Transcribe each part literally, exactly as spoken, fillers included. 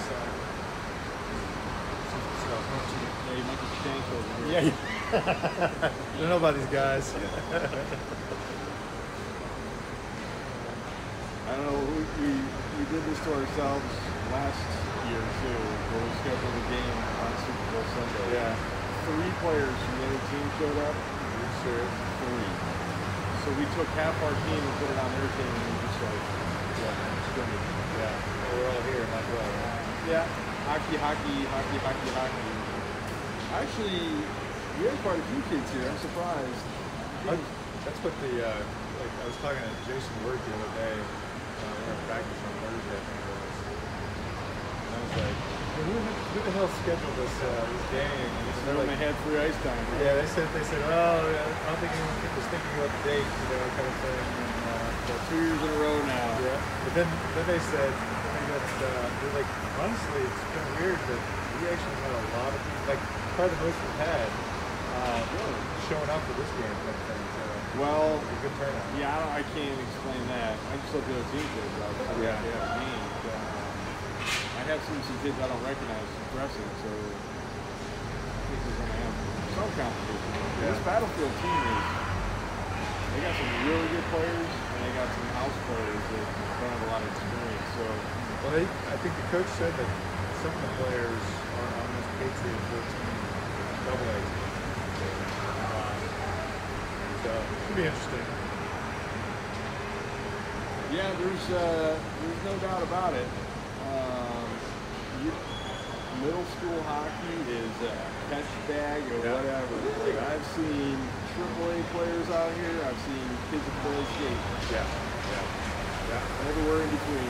uh, some stuff, don't you? Yeah, you might get shanked over here. Yeah. I don't know about these guys. I don't know. We, we we did this to ourselves last year too, where we scheduled a game on Super Bowl Sunday. Yeah. Three players from the other team showed up. You're serious? Three. So we took half our team and put it on their team, and we just like, yeah, scrimmage. Yeah. Well, we're all here, might as well. Right? Yeah. Hockey, hockey, hockey, hockey, hockey. Actually, we have quite a few kids here. I'm surprised. I, that's what the uh, like. I was talking to Jason Word the other day. Uh, we were in practice on Thursday, I think it was. And I was like, hey, who, who the hell scheduled this uh, this game? And he said, When like, they had free ice time. Right? yeah, they said they said, oh, I don't think anyone was thinking about the date, you know, kind of thing. And, uh, So two years in a row now. yeah. But then then they said that uh, they're like, honestly, it's kind of weird that we actually had a lot of people, like probably the most we've had uh, really showing up for this game. Kind of thing. So, Well, a good turnout. yeah, I, don't, I can't explain that. I just look at the team kids. I was Yeah. yeah, named. Uh, I have seen some kids I don't recognize dressing, so I think we're going to have some competition. Yeah. This Battlefield team is, they got some really good players, and they got some house players that don't have a lot of experience. So, Well, they, I think the coach said that some of the players are on this Patriot fourteen double A team. Uh, so it should be interesting. yeah, there's uh, there's no doubt about it. Um, you, middle school hockey is a catch bag or Yeah. whatever. Like I've seen triple A players out here. I've seen kids that play skate. Yeah, yeah, yeah. Everywhere in between.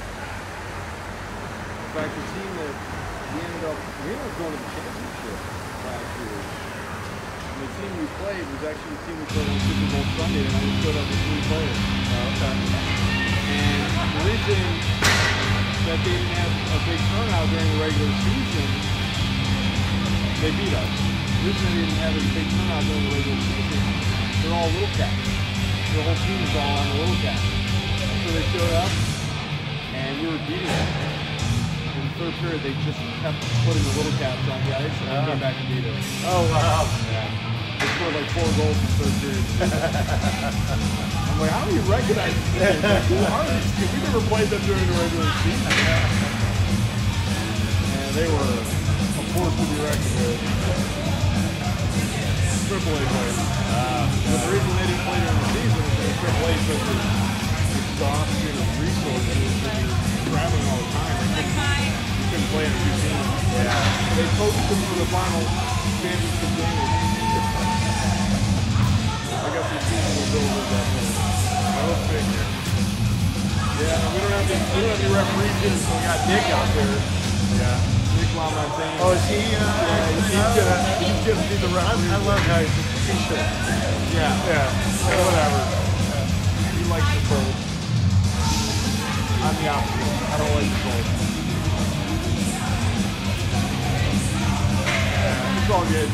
In fact, the team that we ended up we ended up going to the championship last year. And the team we played was actually the team we played on Super Bowl Sunday, and I just showed up with three players. Oh, okay. And the reason that they didn't have a big turnout during the regular season, they beat us. The reason they didn't have a big turnout during the regular season, they're all little cats. The whole team is all on the little cats. So they showed up, and we were beating them. In the third period, they just kept putting the little cats on the ice, and they came back and beat us. Oh, wow. Yeah. They scored like four goals in the third period. I'm like, how do you recognize these kids? Like, who are these kids? We never played them during the regular season. And they were a force to be reckoned with. Triple A players. Uh, but the reason they didn't play during the season is because Triple A is such an exhaustion of resources that you're traveling all the time. They couldn't, you couldn't play in a few teams. Yeah. They coached them for the final championship game. I got some seasonal build with that one. Go figure. Yeah, and we don't have any, we don't have any referees either, so we got Nick out there. Yeah. Nick LaMontagne. Oh, is he? Uh, yeah, he's, he's gonna he's gonna be the I, referee. I love how he's just a t-shirt. Yeah, Yeah. yeah, whatever. He likes the cold. I'm the opposite. I don't like the cold. Yeah, it's all good.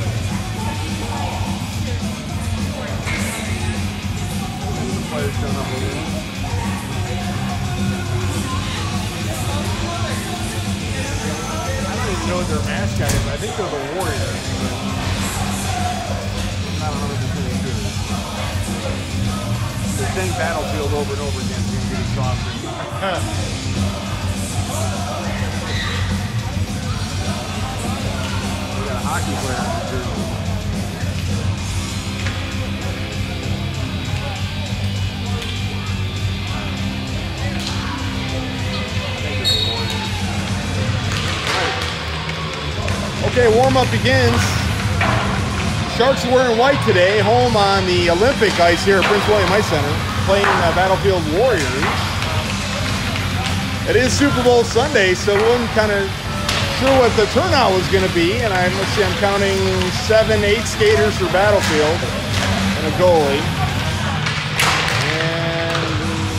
Players showing up over there. I don't even know what their mascot is. I think they're the Warriors. But I'm not one hundred percent sure. They're saying Battlefield over and over again. It's getting exhausting. We got a hockey player on the jersey. Okay, warm-up begins. Sharks are wearing white today, home on the Olympic ice here at Prince William Ice Center, playing uh, Battlefield Warriors. It is Super Bowl Sunday, so we wasn't kind of sure what the turnout was going to be, and I, let's see, I'm counting seven, eight skaters for Battlefield and a goalie. And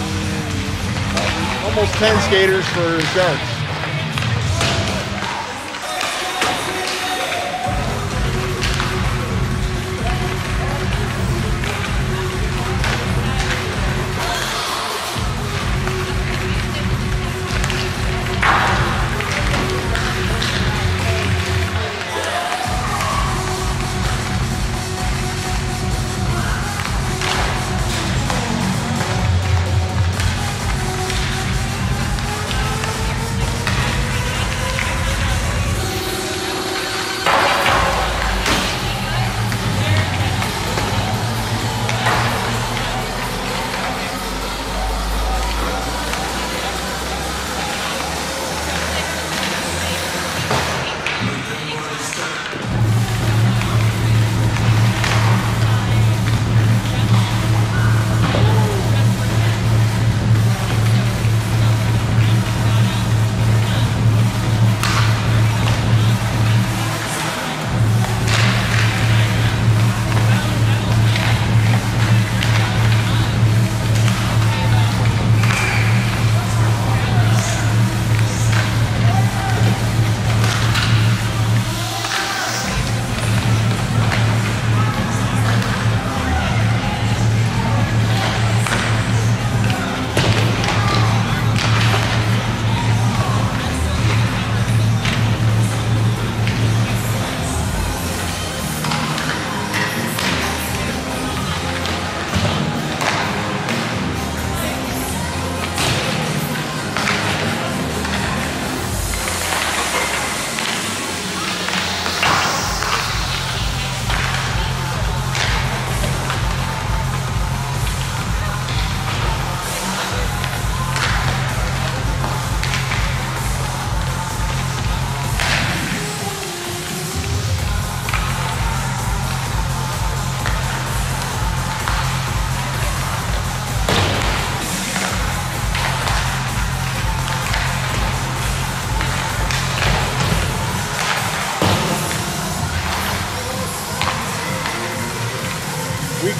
almost ten skaters for Sharks.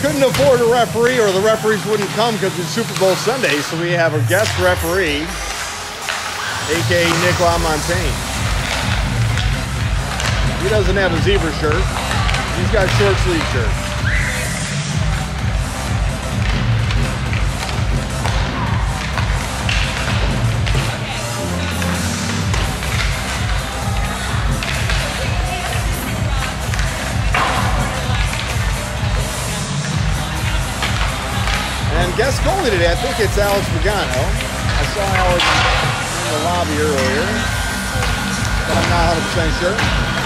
couldn't afford a referee, or the referees wouldn't come because it's Super Bowl Sunday, so we have a guest referee, a k a. Nick LaMontagne. He doesn't have a zebra shirt. He's got a short sleeve shirt. And guest goalie today, I think it's Alex Pagano. I saw Alex in the lobby earlier, but I'm not one hundred percent sure.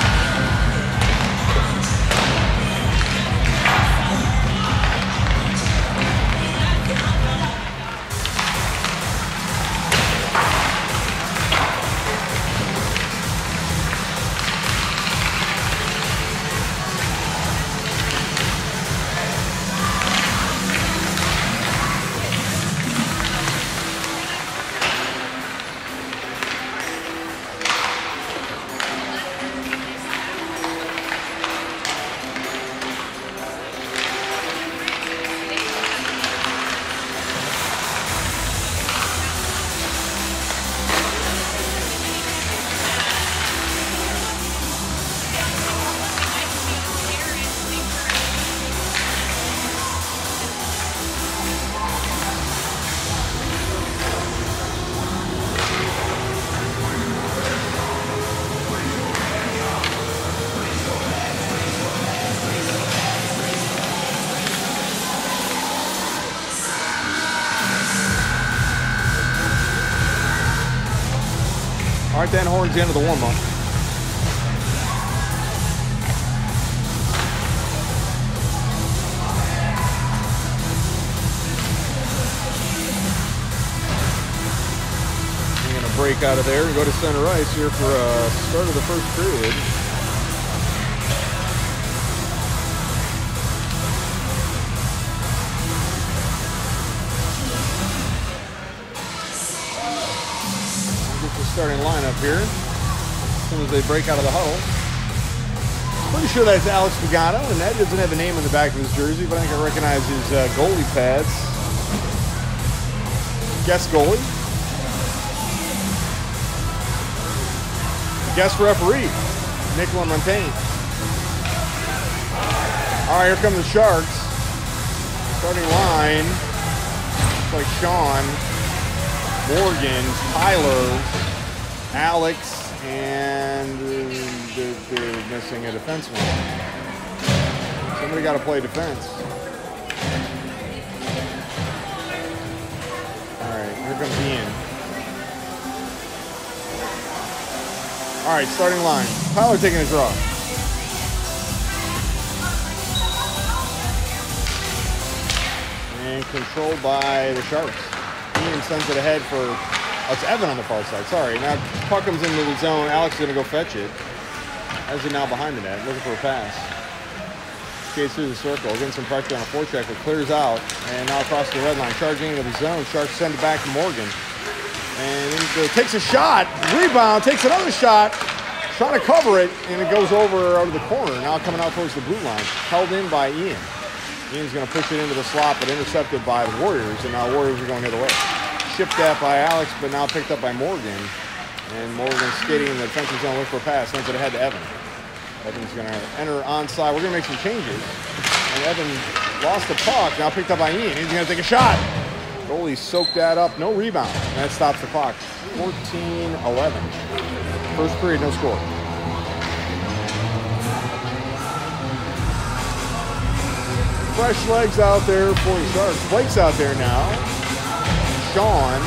All right, then horns the end of the warm-up. We're going to break out of there and go to center ice here for uh, start of the first period. Starting lineup here as soon as they break out of the huddle. Pretty sure that's Alex Pagano, and that doesn't have a name on the back of his jersey, but I think I recognize his uh, goalie pads. Guest goalie. Guest referee, Nick LaMontagne. All right, here come the Sharks. Starting line, looks like Sean, Morgan, Tyler, Alex, and they're, they're missing a defenseman. Somebody got to play defense. All right, here comes Ian. All right, starting line. Tyler taking a draw. And controlled by the Sharks. Ian sends it ahead for... Oh, it's Evan on the far side. Sorry. Now puck comes into the zone. Alex is going to go fetch it. As he now behind the net, looking for a pass. Skates through the circle, getting some pressure on a forecheck, but clears out. And now across the red line, charging into the zone. Sharks send it back to Morgan. And he takes a shot. Rebound, takes another shot. Trying to cover it, and it goes over out of the corner. Now coming out towards the blue line. Held in by Ian. Ian's going to push it into the slot, but intercepted by the Warriors. And now Warriors are going the other way. Shipped that by Alex, but now picked up by Morgan. And Morgan skating in the defensive zone, looking for a pass, sends it ahead to Evan. Evan's going to enter onside. We're going to make some changes. And Evan lost the puck, now picked up by Ian. He's going to take a shot. Goalie soaked that up, no rebound. And that stops the clock. fourteen eleven. First period, no score. Fresh legs out there for the Sharks. Blake's out there now. Sean.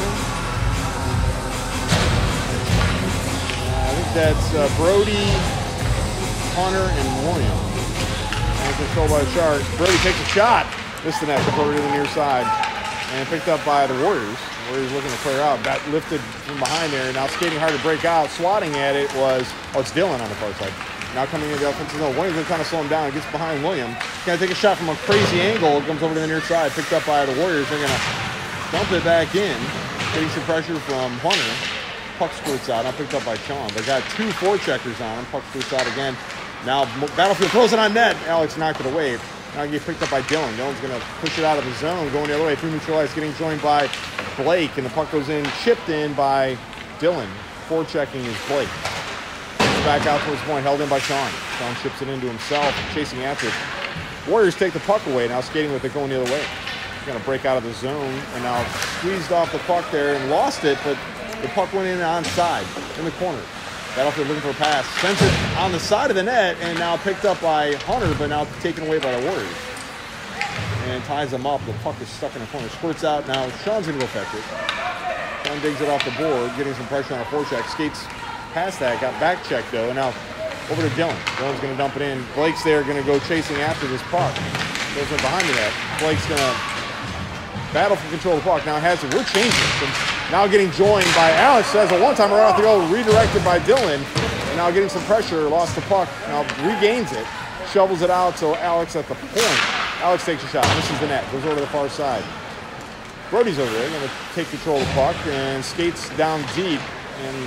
Uh, I think that's uh, Brody, Hunter, and William. And controlled by the Sharks. Brody takes a shot. Missed the net, over to the near side. And picked up by the Warriors. Warriors looking to clear out. Got lifted from behind there. Now skating hard to break out. Swatting at it was, oh, it's Dylan on the far side. Now coming into the offensive zone. Williams going to kind of slow him down. He gets behind William. Going to take a shot from a crazy angle. It comes over to the near side. Picked up by the Warriors. They're going to dump it back in. Getting some pressure from Hunter. Puck squirts out. Now picked up by Sean. They got two forecheckers on him. Puck squirts out again. Now Battlefield throws it on net. Alex knocked it away. Now get picked up by Dylan. Dylan's going to push it out of the zone, going the other way through neutral ice, getting joined by Blake, and the puck goes in, chipped in by Dylan. Forechecking is Blake. Back out towards the point, held in by Sean. Sean chips it into himself, chasing after it. Warriors take the puck away, now skating with it, going the other way. Going to break out of the zone, and now squeezed off the puck there and lost it, but the puck went in onside, in the corner. Battlefield looking for a pass. Sends it on the side of the net, and now picked up by Hunter, but now taken away by the Warriors. And ties them up. The puck is stuck in the corner. Squirts out. Now Sean's going to go fetch it. Sean digs it off the board, getting some pressure on a forecheck. Skates past that, got back checked though, and now over to Dylan. Dylan's going to dump it in. Blake's there, going to go chasing after this puck. Goes in behind the net. Blake's going to battle for control of the puck. Now has it. We're changing it. Now getting joined by Alex. Has a one-timer right off the goal, redirected by Dylan. And now getting some pressure, lost the puck. Now regains it, shovels it out to Alex at the point. Alex takes a shot, misses the net, goes over to the far side. Brody's over there, going to take control of the puck and skates down deep and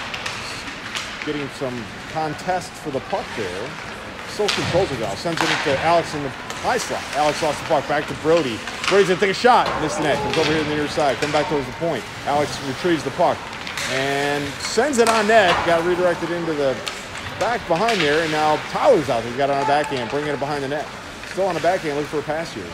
getting some contest for the puck there. Still controls it now. Sends it into Alex in the high slot. Alex lost the puck. Back to Brody. Brody's going to take a shot. Missed the net. Comes over here to the near side. Come back towards the point. Alex retrieves the puck and sends it on net. Got redirected into the back behind there. And now Tyler's out there. He got it on a backhand. Bringing it behind the net. Still on the backhand. Looking for a pass here.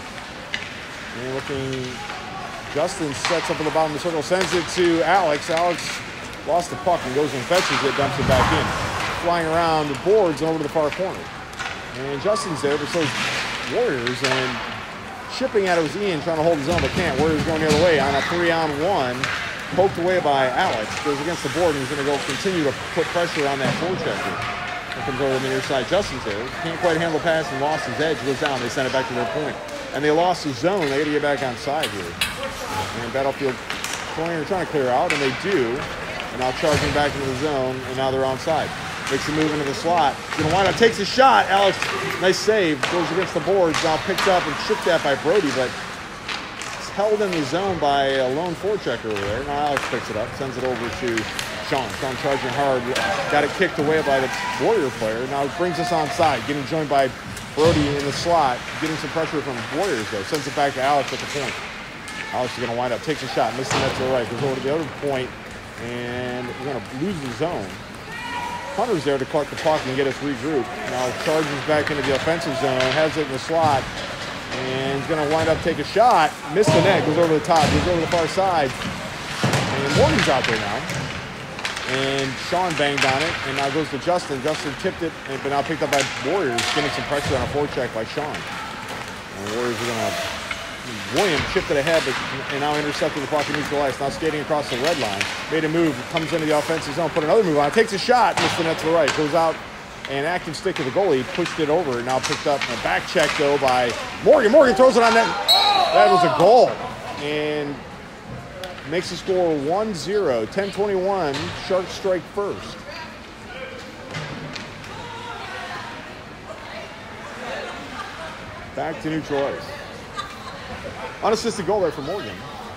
And looking... Justin sets up in the bottom of the circle. Sends it to Alex. Alex lost the puck and goes and fetches it. Dumps it back in. Flying around the boards and over to the far corner. And Justin's there, but so's Warriors, and shipping at it was Ian trying to hold his own, but can't. Warriors going the other way on a three-on-one, poked away by Alex. Goes against the board, and he's going to go continue to put pressure on that forechecker. Here comes over on the near side. Justin's there. Can't quite handle the pass and lost his edge. Goes down. They send it back to their point. And they lost the zone. They got to get back on side here. And Battlefield trying to clear out, and they do. And now charging back into the zone, and now they're on side. Makes a move into the slot. Gonna wind up, takes a shot. Alex, nice save. Goes against the boards. Now picked up and chipped at by Brody, but it's held in the zone by a lone forechecker over there. Now Alex picks it up, sends it over to Sean. Sean charging hard. Got it kicked away by the Warrior player. Now it brings us on side. Getting joined by Brody in the slot. Getting some pressure from Warriors though. Sends it back to Alex at the point. Alex is gonna wind up, takes a shot, misses that to the right. Goes over to the other point, and we're gonna lose the zone. Hunter's there to collect the puck and get us regrouped. Now charges back into the offensive zone, has it in the slot, and he's going to wind up take a shot. Missed the net, goes over the top, goes over the far side. And Morgan's out there now. And Sean banged on it, and now goes to Justin. Justin tipped it, but now picked up by Warriors, getting some pressure on a forecheck by Sean. And the Warriors are going to... William chipped it ahead, but and now intercepted the puck in neutral ice. Now skating across the red line. Made a move, comes into the offensive zone, put another move on. Takes a shot, missed the net to the right. Goes out, and active stick of the goalie, pushed it over. Now picked up a back check, though, by Morgan. Morgan throws it on net. That was a goal. And makes the score one zero. ten twenty-one, Sharks strike first. Back to neutral ice. Unassisted goal there for Morgan.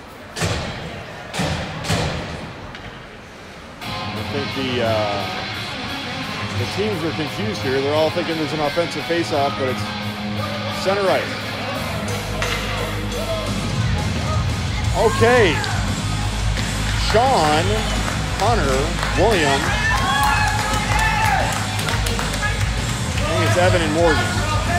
I think the uh, the teams are confused here. They're all thinking there's an offensive face-off, but it's center ice. Okay. Sean, Hunter, William. I think it's Evan and Morgan.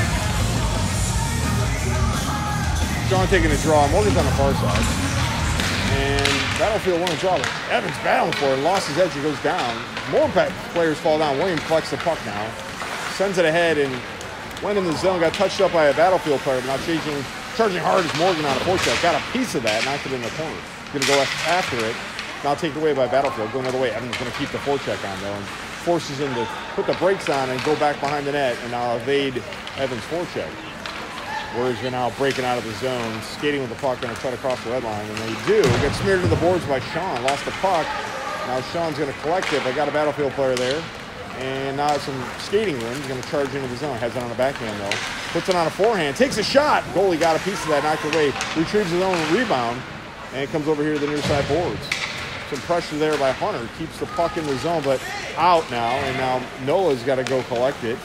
Sean taking a draw. Morgan's on the far side. And Battlefield won a draw. Evans battling for it. Lost his edge. He goes down. More players fall down. William collects the puck now. Sends it ahead and went in the zone. Got touched up by a Battlefield player. But now changing, charging hard as Morgan on a forecheck. Got a piece of that. Knocked it in the corner. Going to go after it. Now taken away by Battlefield. Going another way. Evans going to keep the forecheck on though. And forces him to put the brakes on and go back behind the net. And now evade Evans' forecheck. Warriors are now breaking out of the zone, skating with the puck, going to try to cross the red line, and they do. Get smeared to the boards by Sean. Lost the puck. Now Sean's going to collect it. They got a Battlefield player there, and now some skating room. He's going to charge into the zone. Has it on the backhand though. Puts it on a forehand. Takes a shot. Goalie got a piece of that, knocked away. Retrieves his own rebound, and comes over here to the near side boards. Some pressure there by Hunter. Keeps the puck in the zone, but out now, and now Nola's got to go collect it.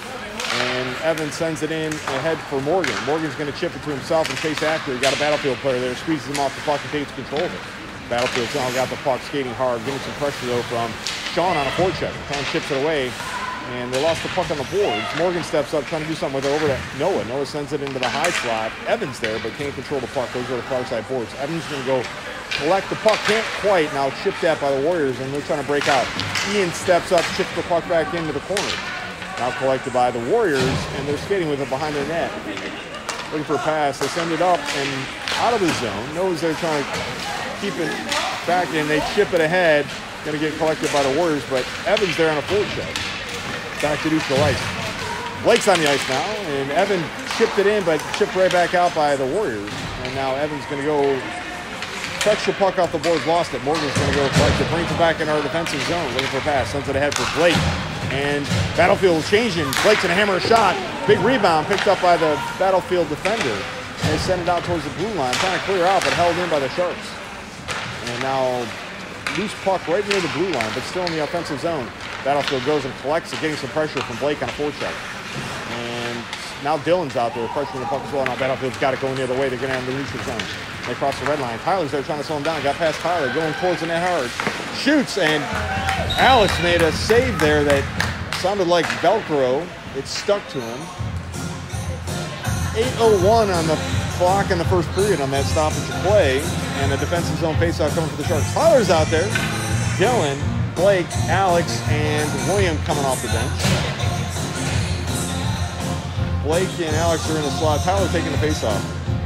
And Evan sends it in ahead for Morgan. Morgan's going to chip it to himself and chase after. He got a Battlefield player there, squeezes him off the puck and takes control of it. Battlefield's now got the puck, skating hard, getting some pressure though from Sean on a forecheck. Sean chips it away, and they lost the puck on the boards. Morgan steps up, trying to do something with it over to Noah. Noah sends it into the high slot. Evans there, but can't control the puck. Goes over the far side boards. Evans going to go collect the puck. Can't quite. Now chipped at by the Warriors, and they're trying to break out. Ian steps up, chips the puck back into the corner. Now collected by the Warriors, and they're skating with it behind the net. Looking for a pass. They send it up and out of the zone. Noah's there trying to keep it back in. They chip it ahead. Going to get collected by the Warriors, but Evans there on a forecheck. Back to neutral ice. Blake's on the ice now, and Evan chipped it in, but chipped right back out by the Warriors. And now Evan's going to go touch the puck off the boards, lost it. Morgan's going to go collect it, brings it back in our defensive zone, looking for a pass, sends it ahead for Blake. And Battlefield changing. Blake's going to hammer a shot. Big rebound picked up by the Battlefield defender. And they send it out towards the blue line, trying to clear out, but held in by the Sharks. And now loose puck right near the blue line, but still in the offensive zone. Battlefield goes and collects it, getting some pressure from Blake on a forecheck. And now Dylan's out there, pressuring the puck as well. Now Battlefield's got it going the other way. They're going to have the neutral zone. They cross the red line. Tyler's there trying to slow him down. Got past Tyler, going towards the net hard. Shoots, and Alex made a save there that sounded like Velcro. It stuck to him. eight oh one on the clock in the first period on that stoppage of play. And a defensive zone faceoff coming for the Sharks. Tyler's out there. Dylan, Blake, Alex, and William coming off the bench. Blake and Alex are in the slot. Tyler taking the faceoff.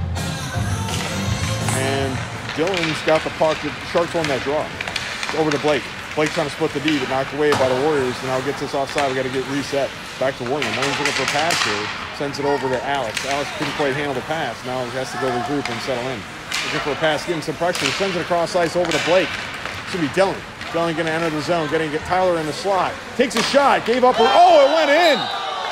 And Dylan's got the puck. The Sharks won that draw. Over to Blake. Blake trying to split the D, but knocked away by the Warriors. And now gets us offside. We got to get reset. Back to William. William's looking for a pass here. Sends it over to Alex. Alex couldn't quite handle the pass. Now he has to go regroup and settle in. Looking for a pass, getting some pressure. Sends it across ice over to Blake. It's going to be Dylan. Dylan going to enter the zone. Getting get Tyler in the slot. Takes a shot. Gave up her. Oh, it went in.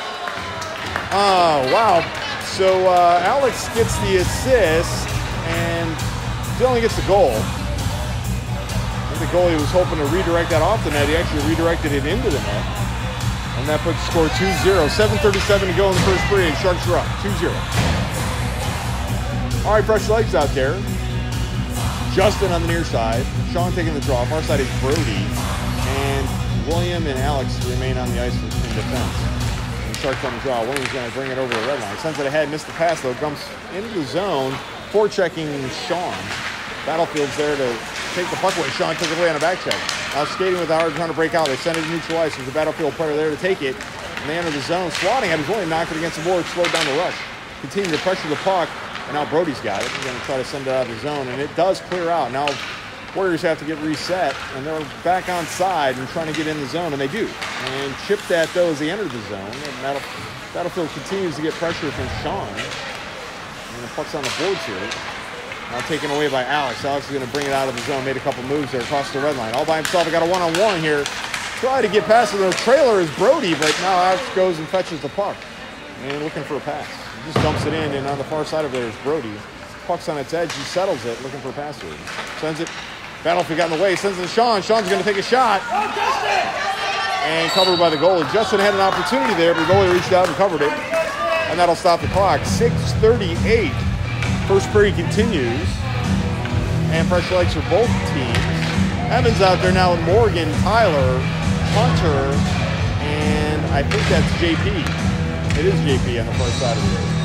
Oh, wow. So uh, Alex gets the assist. And Dylan gets the goal. I think the goalie was hoping to redirect that off the net. He actually redirected it into the net. And that puts the score two zero. seven thirty-seven to go in the first period. Sharks are up two zero. All right, fresh legs out there. Justin on the near side. Sean taking the draw. Far side is Brody. And William and Alex remain on the ice in defense. And Sharks on the draw. William's going to bring it over the red line. Sends it ahead. Missed the pass, though. Comes into the zone. Forechecking Sean. Battlefield's there to take the puck away. Sean took it away on a back check. Now skating with the hard, trying to break out. They send it to neutral ice. There's a Battlefield player there to take it. And they enter the zone. Swatting at his William, knocked it against the board, slowed down the rush. Continue to pressure the puck. And now Brody's got it. He's going to try to send it out of the zone. And it does clear out. Now Warriors have to get reset. And they're back on side and trying to get in the zone. And they do. And chipped at, though, as they enter the zone. And Battle, Battlefield continues to get pressure from Sean. And the puck's on the boards here. Now taken away by Alex. Alex is going to bring it out of the zone. Made a couple moves there across the red line. All by himself. He got a one-on-one here. Try to get past the trailer is Brody, but now Alex goes and fetches the puck. And looking for a pass. He just dumps it in, and on the far side of there is Brody. Puck's on its edge. He settles it, looking for a pass here. Sends it. Battlefield got in the way. Sends it to Sean. Sean's going to take a shot. And covered by the goalie. Justin had an opportunity there, but the goalie reached out and covered it. And that'll stop the clock. six thirty-eight. First period continues. And fresh legs for both teams. Evans out there now with Morgan, Tyler, Hunter, and I think that's J P. It is J P on the far side of the road.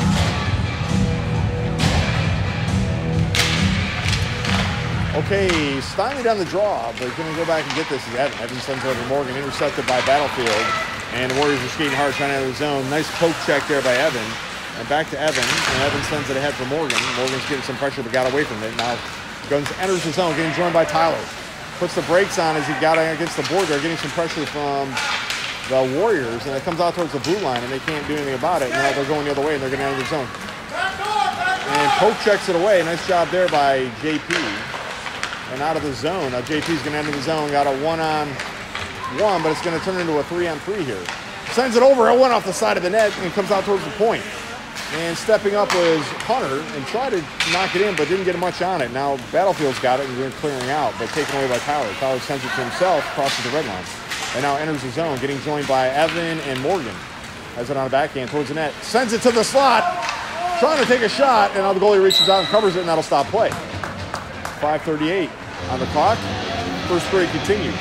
Okay, stymied on the draw, but going to go back and get this is Evan. Evans sends over Morgan, intercepted by Battlefield. And the Warriors are skating hard, trying to enter the zone. Nice poke check there by Evan. And back to Evan, and Evan sends it ahead for Morgan. Morgan's getting some pressure, but got away from it. Now Guns enters the zone, getting joined by Tyler. Puts the brakes on as he got against the board there, getting some pressure from the Warriors, and it comes out towards the blue line, and they can't do anything about it. Now they're going the other way, and they're going to enter the zone. And Poke checks it away. Nice job there by J P. And out of the zone. Now J P's going to enter the zone. Got a one-on-one, but it's going to turn into a three-on-three here. Sends it over. It went off the side of the net and comes out towards the point. And stepping up was Hunter and tried to knock it in, but didn't get much on it. Now Battlefield's got it and they're clearing out, but taken away by Tyler. Tyler sends it to himself, crosses the red line. And now enters the zone, getting joined by Evan and Morgan. Has it on a backhand towards the net. Sends it to the slot. Trying to take a shot, and now the goalie reaches out and covers it, and that'll stop play. five thirty-eight on the clock. First period continues.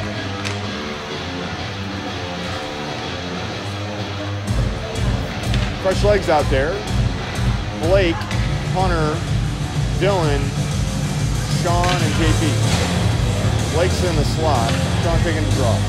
Fresh legs out there. Blake, Hunter, Dylan, Sean, and J P. Blake's in the slot. Sean taking the draw.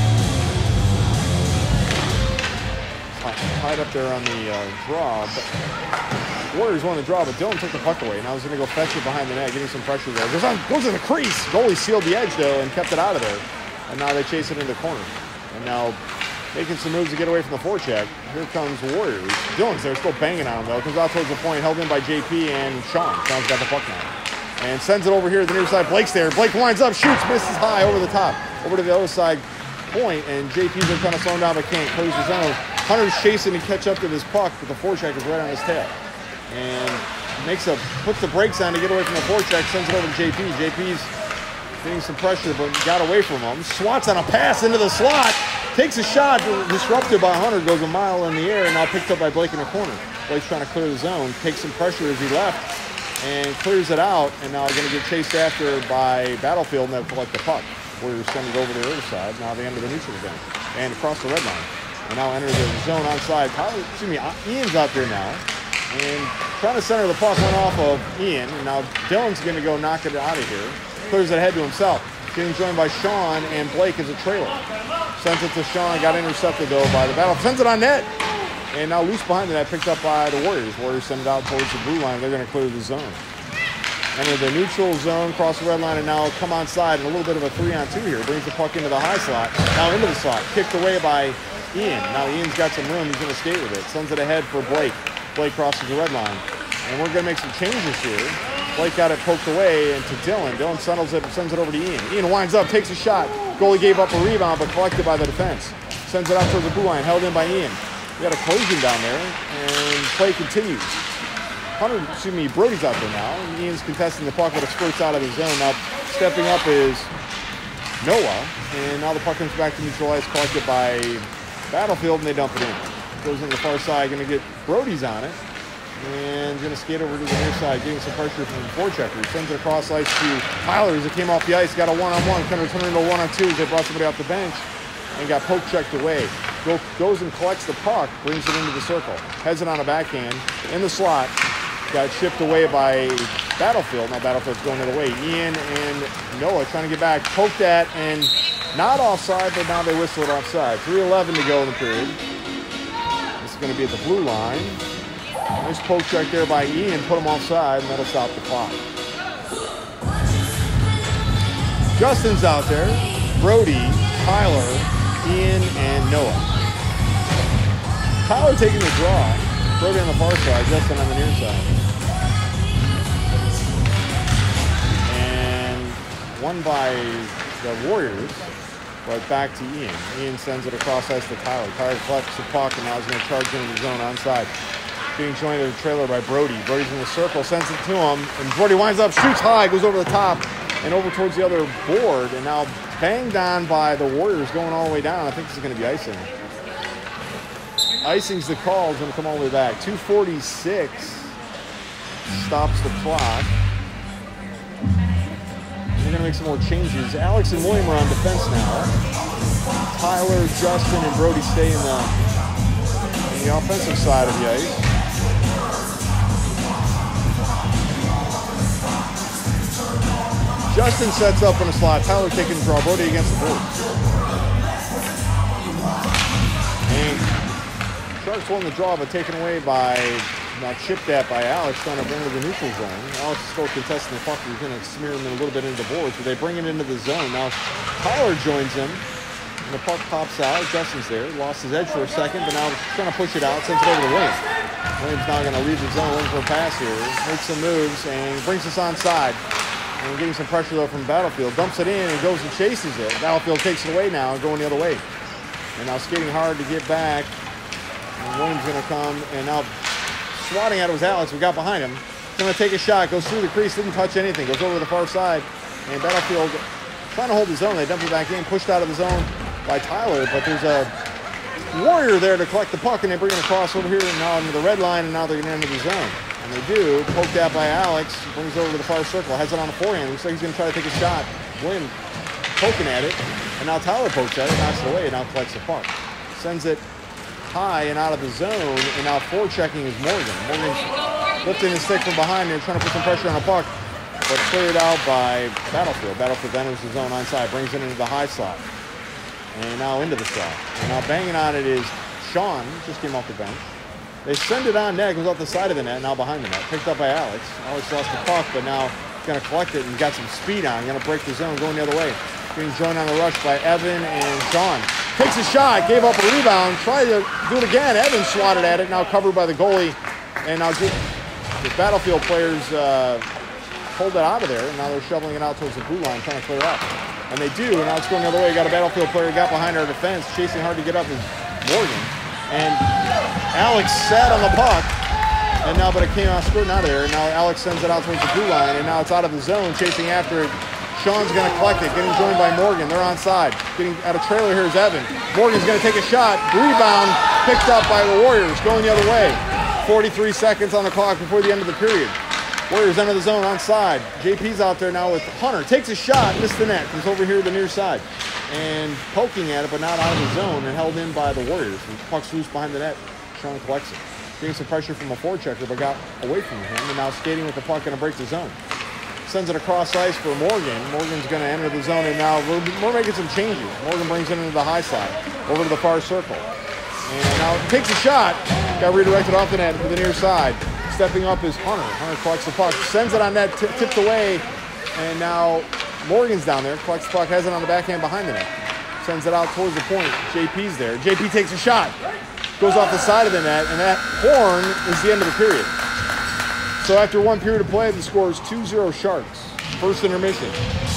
Tied up there on the uh, draw. But Warriors won the draw, but Dylan took the puck away. Now he's going to go fetch it behind the net, getting some pressure there. Goes on, goes in the crease. Goalie sealed the edge, though, and kept it out of there. And now they chase it into the corner. And now making some moves to get away from the forecheck. Here comes the Warriors. Dylan's there, still banging on him, though. Comes out towards the point, held in by J P and Sean. Sean's got the puck now. And sends it over here to the near side. Blake's there. Blake winds up, shoots, misses high over the top. Over to the other side point, and J P's been kind of slowing down, but can't close his zone. Hunter's chasing to catch up to this puck, but the forecheck is right on his tail. And makes a, puts the brakes on to get away from the forecheck, sends it over to J P. J P's getting some pressure, but got away from him. Swats on a pass into the slot. Takes a shot, disrupted by Hunter, goes a mile in the air, and now picked up by Blake in the corner. Blake's trying to clear the zone, takes some pressure as he left, and clears it out, and now going to get chased after by Battlefield, and they'll collect the puck. Warriors send it over to the other side. Now they enter the neutral zone and across the red line. And now enter the zone onside. Tyler, excuse me, Ian's out there now. And trying to center the puck went off of Ian. And now Dylan's going to go knock it out of here. Clears it ahead to himself. Getting joined by Sean and Blake as a trailer. Sends it to Sean. Got intercepted, though, by the Battle. Sends it on net. And now loose behind the net, picked up by the Warriors. Warriors send it out towards the blue line. They're going to clear the zone. Enter the neutral zone, cross the red line, and now come onside. And a little bit of a three-on-two here. Brings the puck into the high slot. Now into the slot. Kicked away by Ian. Now Ian's got some room. He's going to skate with it. Sends it ahead for Blake. Blake crosses the red line. And we're going to make some changes here. Blake got it poked away into Dylan. Dylan settles it and sends it over to Ian. Ian winds up, takes a shot. Goalie gave up a rebound, but collected by the defense. Sends it out towards the blue line, held in by Ian. We got a Colgan down there, and play continues. Hunter, excuse me, Brody's out there now. And Ian's contesting the puck, but it squirts out of the zone. Now stepping up is Noah, and now the puck comes back to neutralize, collected by Battlefield, and they dump it in. Goes in the far side, going to get Brody's on it, and going to skate over to the near side, getting some pressure from the forechecker. Sends it across ice to Tyler as it came off the ice, got a one-on-one, kind of turned into a one-on-two as they brought somebody off the bench, and got poke checked away. Go, goes and collects the puck, brings it into the circle, heads it on a backhand, in the slot, got shipped away by Battlefield. Now Battlefield's going the other way. Ian and Noah trying to get back, poked at, and not offside, but now they whistle it offside. three eleven to go in the period. This is going to be at the blue line. Nice poke check there by Ian, put him offside, and that'll stop the clock. Justin's out there, Brody, Tyler, Ian, and Noah. Tyler taking the draw. Brody on the far side, Justin on the near side. And won by the Warriors, but back to Ian. Ian sends it across ice to Tyler. Tyler collects the puck, and now he's going to charge into the zone onside. Being joined in the trailer by Brody. Brody's in the circle, sends it to him, and Brody winds up, shoots high, goes over the top, and over towards the other board, and now banged on by the Warriors going all the way down. I think this is going to be icing. Icing's the call. It's going to come all the way back. two forty-six stops the clock. They're going to make some more changes. Alex and William are on defense now. Tyler, Justin, and Brody stay in the, in the offensive side of the ice. Justin sets up in a slot. Tyler taking the draw. Brody against the board. And Sharks won the draw, but taken away by, now chipped at by Alex, trying to bring it to the neutral zone. Alex is still contesting the puck. He's going to smear him a little bit into the board, so they bring it into the zone. Now Tyler joins him, and the puck pops out. Justin's there. Lost his edge for a second, but now trying to push it out. Sends it over to Williams. Williams now going to leave the zone, looking for a pass here. Makes some moves, and brings us onside. And getting some pressure, though, from Battlefield. Dumps it in and goes and chases it. Battlefield takes it away now, going the other way. And now skating hard to get back. And Williams going to come, and now swatting at it was Alex. We got behind him. Going to take a shot, goes through the crease, didn't touch anything. Goes over to the far side. And Battlefield trying to hold the zone. They dump it back in, pushed out of the zone by Tyler. But there's a Warrior there to collect the puck, and they bring it across over here and now into the red line, and now they're going to enter the zone. And they do. Poked out by Alex. Brings it over to the far circle. Has it on the forehand. Looks like he's going to try to take a shot. William poking at it. And now Tyler pokes at it, knocks it away, and now collects the puck. Sends it high and out of the zone, and now forechecking is Morgan. Morgan's lifting his stick from behind there, trying to put some pressure on the puck, but cleared out by Battlefield. Battlefield enters the zone onside, brings it into the high slot, and now into the slot. And now banging on it is Sean, just came off the bench. They send it on net, goes off the side of the net, now behind the net. Picked up by Alex. Alex lost the puck, but now going to collect it and got some speed on. Going to break the zone, going the other way. Being joined on the rush by Evan and Sean. Takes a shot, gave up a rebound, tried to do it again. Evan swatted at it, now covered by the goalie. And now the Battlefield players uh, pulled it out of there, and now they're shoveling it out towards the blue line, trying to clear up. And they do, and now it's going the other way. Got a Battlefield player, got behind our defense, chasing hard to get up is Morgan. And Alex sat on the puck, and now, but it came out squirting out of there, and now Alex sends it out towards the blue line, and now it's out of the zone, chasing after it. Sean's going to collect it, getting joined by Morgan. They're onside. Getting out of trailer here is Evan. Morgan's going to take a shot. Rebound picked up by the Warriors, going the other way. forty-three seconds on the clock before the end of the period. Warriors enter the zone onside. J P's out there now with Hunter. Takes a shot, missed the net. He's over here to the near side. And poking at it, but not out of the zone, and held in by the Warriors. The puck's loose behind the net. Sean collects it. Getting some pressure from a forechecker, but got away from him. And now skating with the puck, going to break the zone. Sends it across ice for Morgan. Morgan's going to enter the zone, and now we're, we're making some changes. Morgan brings it into the high side, over to the far circle. And now takes a shot. Got redirected off the net to the near side. Stepping up is Hunter. Hunter collects the puck, sends it on net, t- tipped away, and now Morgan's down there, collects the puck, has it on the backhand behind the net. Sends it out towards the point. J P's there. J P takes a shot. Goes off the side of the net, and that horn is the end of the period. So after one period of play, the score is two zero Sharks. First intermission.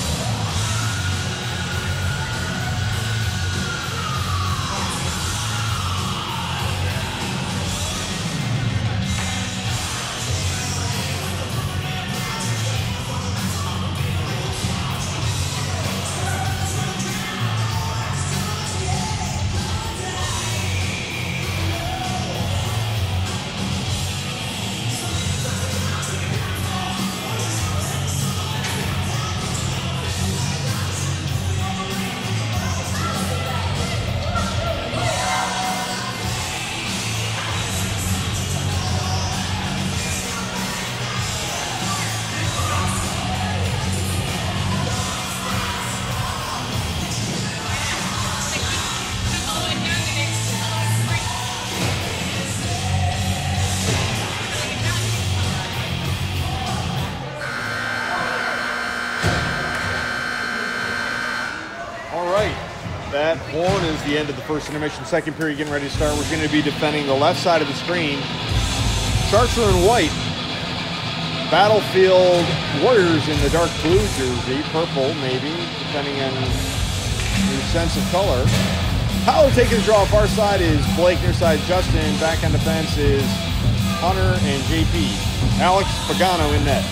That horn is the end of the first intermission. Second period getting ready to start. We're going to be defending the left side of the screen. Sharks are in white. Battlefield Warriors in the dark blue jersey. Purple, maybe, depending on your sense of color. Tyler taking the draw. Far side is Blake. Near side, Justin. Back on defense is Hunter and J P. Alex Pagano in net.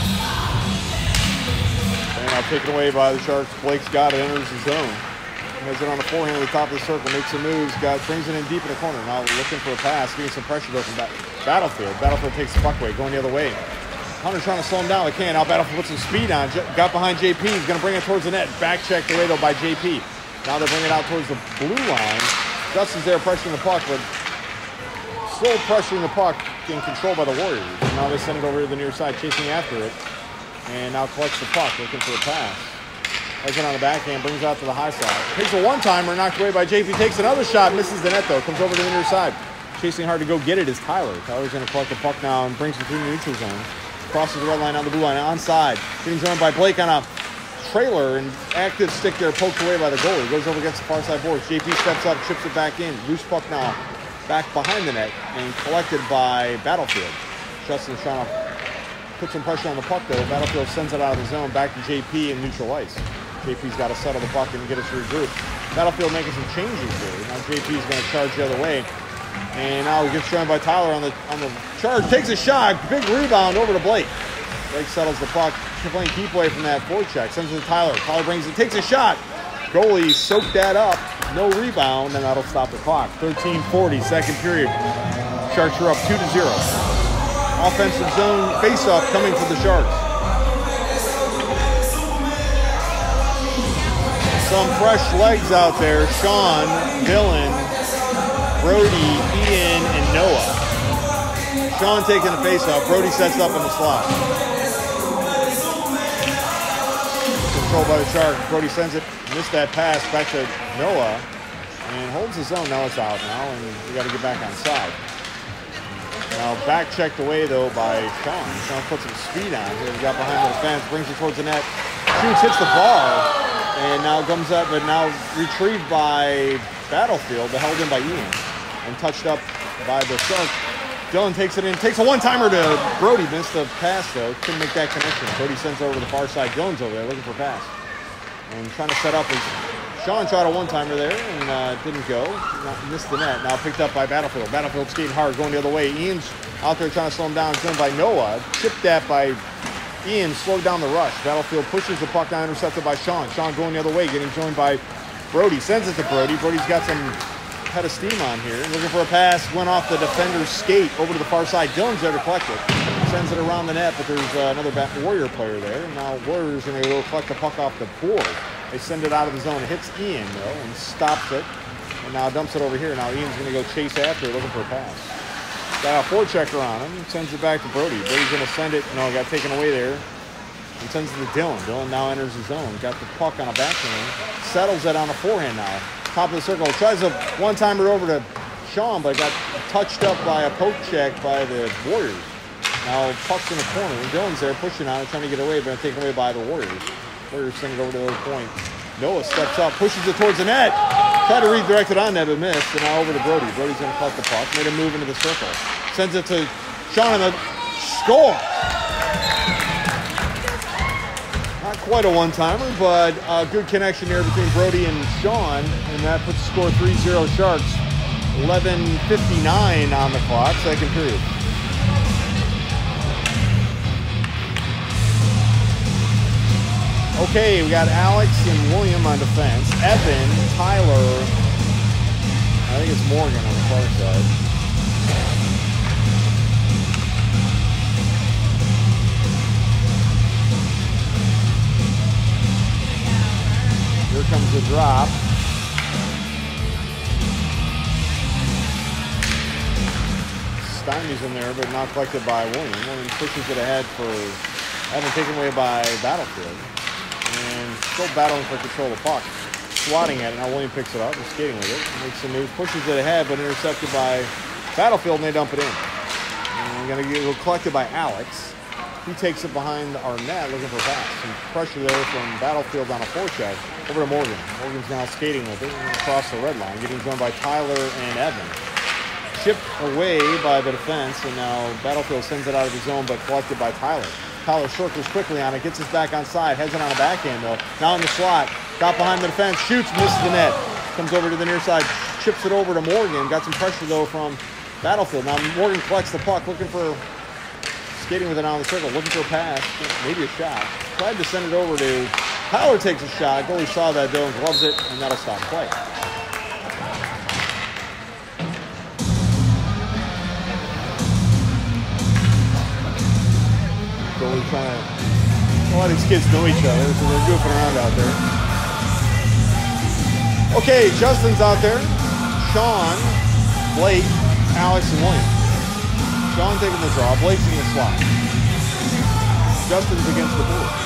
And now taken away by the Sharks. Blake's got it. Enters the zone. Has it on the forehand at the top of the circle, makes some moves, got, brings it in deep in the corner. Now looking for a pass, getting some pressure though from back. Battlefield. Battlefield takes the puck away, going the other way. Hunter trying to slow him down. They can't. Now Battlefield puts some speed on. Got behind J P. He's going to bring it towards the net. Back checked away though by J P. Now they bring it out towards the blue line. Justin's there pressuring the puck, but still pressuring the puck, getting controlled by the Warriors. Now they send it over to the near side, chasing after it. And now collects the puck, looking for a pass. Has it on the backhand, brings it out to the high side. Takes a one-timer, knocked away by J P. Takes another shot, misses the net though. Comes over to the near side. Chasing hard to go get it is Tyler. Tyler's going to collect the puck now and brings it through the neutral zone. Crosses the red line on the blue line, onside. Getting joined by Blake on a trailer and active stick there, poked away by the goalie. Goes over against the far side boards. J P steps up, chips it back in. Loose puck now back behind the net and collected by Battlefield. Justin trying to put some pressure on the puck though. Battlefield sends it out of the zone back to J P in neutral ice. J P's got to settle the puck and get us to regroup. Battlefield making some changes here. Now J P's going to charge the other way. And now he gets joined by Tyler on the on the charge. Takes a shot. Big rebound over to Blake. Blake settles the puck. Playing keep away from that forecheck. Sends it to Tyler. Tyler brings it. Takes a shot. Goalie soaked that up. no rebound, and that'll stop the clock. thirteen forty, second period. Sharks are up two to zero. Offensive zone face-off coming for the Sharks. Some fresh legs out there. Sean, Dylan, Brody, Ian, and Noah. Sean taking the face-off. Brody sets up in the slot. Controlled by the Sharks. Brody sends it. Missed that pass back to Noah. And holds his zone. Now it's out now, and we got to get back on side. Now back checked away, though, by Sean. Sean puts some speed on here. He got behind the defense, brings it towards the net. Shoots, hits the bar. And now comes up, but now retrieved by Battlefield, but held in by Ian. And touched up by the Sharks. Dylan takes it in, takes a one-timer to Brody. Missed the pass, though. Couldn't make that connection. Brody sends over to the far side. Dylan's over there looking for a pass. And trying to set up his... Sean shot a one-timer there and uh, didn't go. Not, missed the net. Now picked up by Battlefield. Battlefield skating hard, going the other way. Ian's out there trying to slow him down. It's done by Noah. Chipped that by Ian. Slowed down the rush. Battlefield pushes the puck down, intercepted by Sean. Sean going the other way, getting joined by Brody. Sends it to Brody. Brody's got some head of steam on here. Looking for a pass. Went off the defender's skate over to the far side. Dylan's there to collect it. Sends it around the net, but there's uh, another Warrior player there. And now Warriors are going to go collect the puck off the board. They send it out of the zone. It hits Ian, though, and stops it. And now dumps it over here. Now Ian's going to go chase after it, looking for a pass. Got a forechecker on him. Sends it back to Brody. Brody's going to send it. No, got taken away there. And sends it to Dylan. Dylan now enters the zone. Got the puck on a backhand. Settles it on a forehand now. Top of the circle. Tries a one-timer over to Sean, but got touched up by a poke check by the Warriors. Now puck's in the corner. Dylan's there pushing on it, trying to get away, but taken away by the Warriors. Warriors send it over to the other point. Noah steps up, pushes it towards the net. Tried to redirect it on net, but missed. And now over to Brody. Brody's going to collect the puck. Made him move into the circle. Sends it to Sean, and the score. Not quite a one-timer, but a good connection there between Brody and Sean. And that puts the score three zero Sharks. eleven fifty-nine on the clock, second period. Okay, we got Alex and William on defense. Evan, Tyler, I think it's Morgan on the far side. Here comes the drop. Steiney's in there, but not collected by William. William pushes it ahead for Evan, taken away by Battlefield. And still battling for control of the puck. Swatting at it. Now William picks it up. He's skating with it. Makes the move. Pushes it ahead, but intercepted by Battlefield, and they dump it in. And we're going to get collected by Alex. He takes it behind our net, looking for a pass. Some pressure there from Battlefield on a forecheck. Over to Morgan. Morgan's now skating with it across the red line, getting joined by Tyler and Evan. Chipped away by the defense, and now Battlefield sends it out of the zone, but collected by Tyler. Tyler circles quickly on it, gets his back on side, heads it on a backhand though. Now in the slot, got behind the defense, shoots, misses the net. Comes over to the near side, chips it over to Morgan. Got some pressure though from Battlefield. Now Morgan collects the puck, looking for, skating with it on the circle, looking for a pass, maybe a shot. Tried to send it over to, Tyler takes a shot, goalie saw that though and gloves it, and that'll stop play. Goalie trying to, a lot of these kids know each other, so they're goofing around out there. Okay, Justin's out there. Sean, Blake, Alex, and William. Sean taking the draw, Blake's in the slot. Justin's against the board.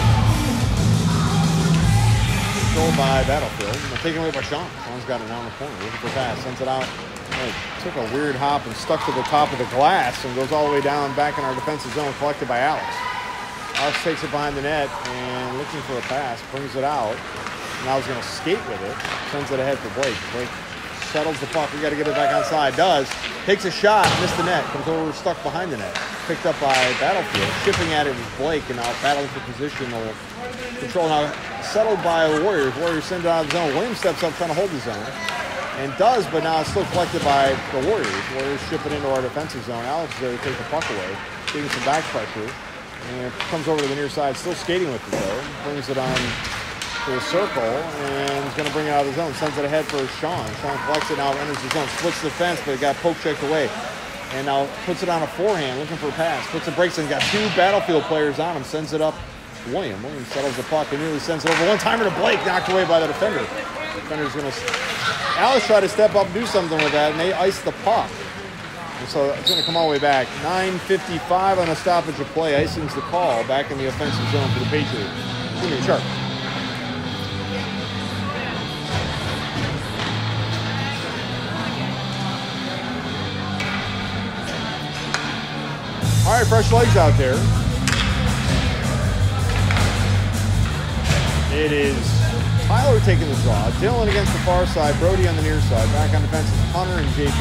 Controlled by Battlefield. And taken away by Sean. Sean's got it down the corner, looking for a pass, sends it out. It took a weird hop and stuck to the top of the glass and goes all the way down back in our defensive zone, collected by Alex. Alex takes it behind the net and looking for a pass, brings it out. Now he's going to skate with it, sends it ahead for Blake. Blake settles the puck. We got to get it back onside. Does. Takes a shot, missed the net, comes over stuck behind the net. Picked up by Battlefield. Shipping at it with Blake and now battling for positional control. Now settled by the Warriors. Warriors send it out of the zone. Williams steps up trying to hold the zone. And does, but now it's still collected by the Warriors. Warriors ship it into our defensive zone. Alex is there to take the puck away, getting some back pressure. And it comes over to the near side, still skating with it though. Brings it on to the circle, and is going to bring it out of the zone. Sends it ahead for Sean. Sean collects it, now enters the zone. Splits the fence, but it got poke checked away. And now puts it on a forehand, looking for a pass. Puts the brakes in, got two Battlefield players on him. Sends it up to William. William settles the puck and nearly sends it over. One-timer to Blake, knocked away by the defender. The defender's going to... Alex tried to step up and do something with that, and they iced the puck. And so it's going to come all the way back. nine fifty-five on a stoppage of play. Icing's the call back in the offensive zone for the Patriots. Give me a chart. All right, fresh legs out there. It is Tyler taking the draw. Dylan against the far side. Brody on the near side. Back on defense is Hunter and J P.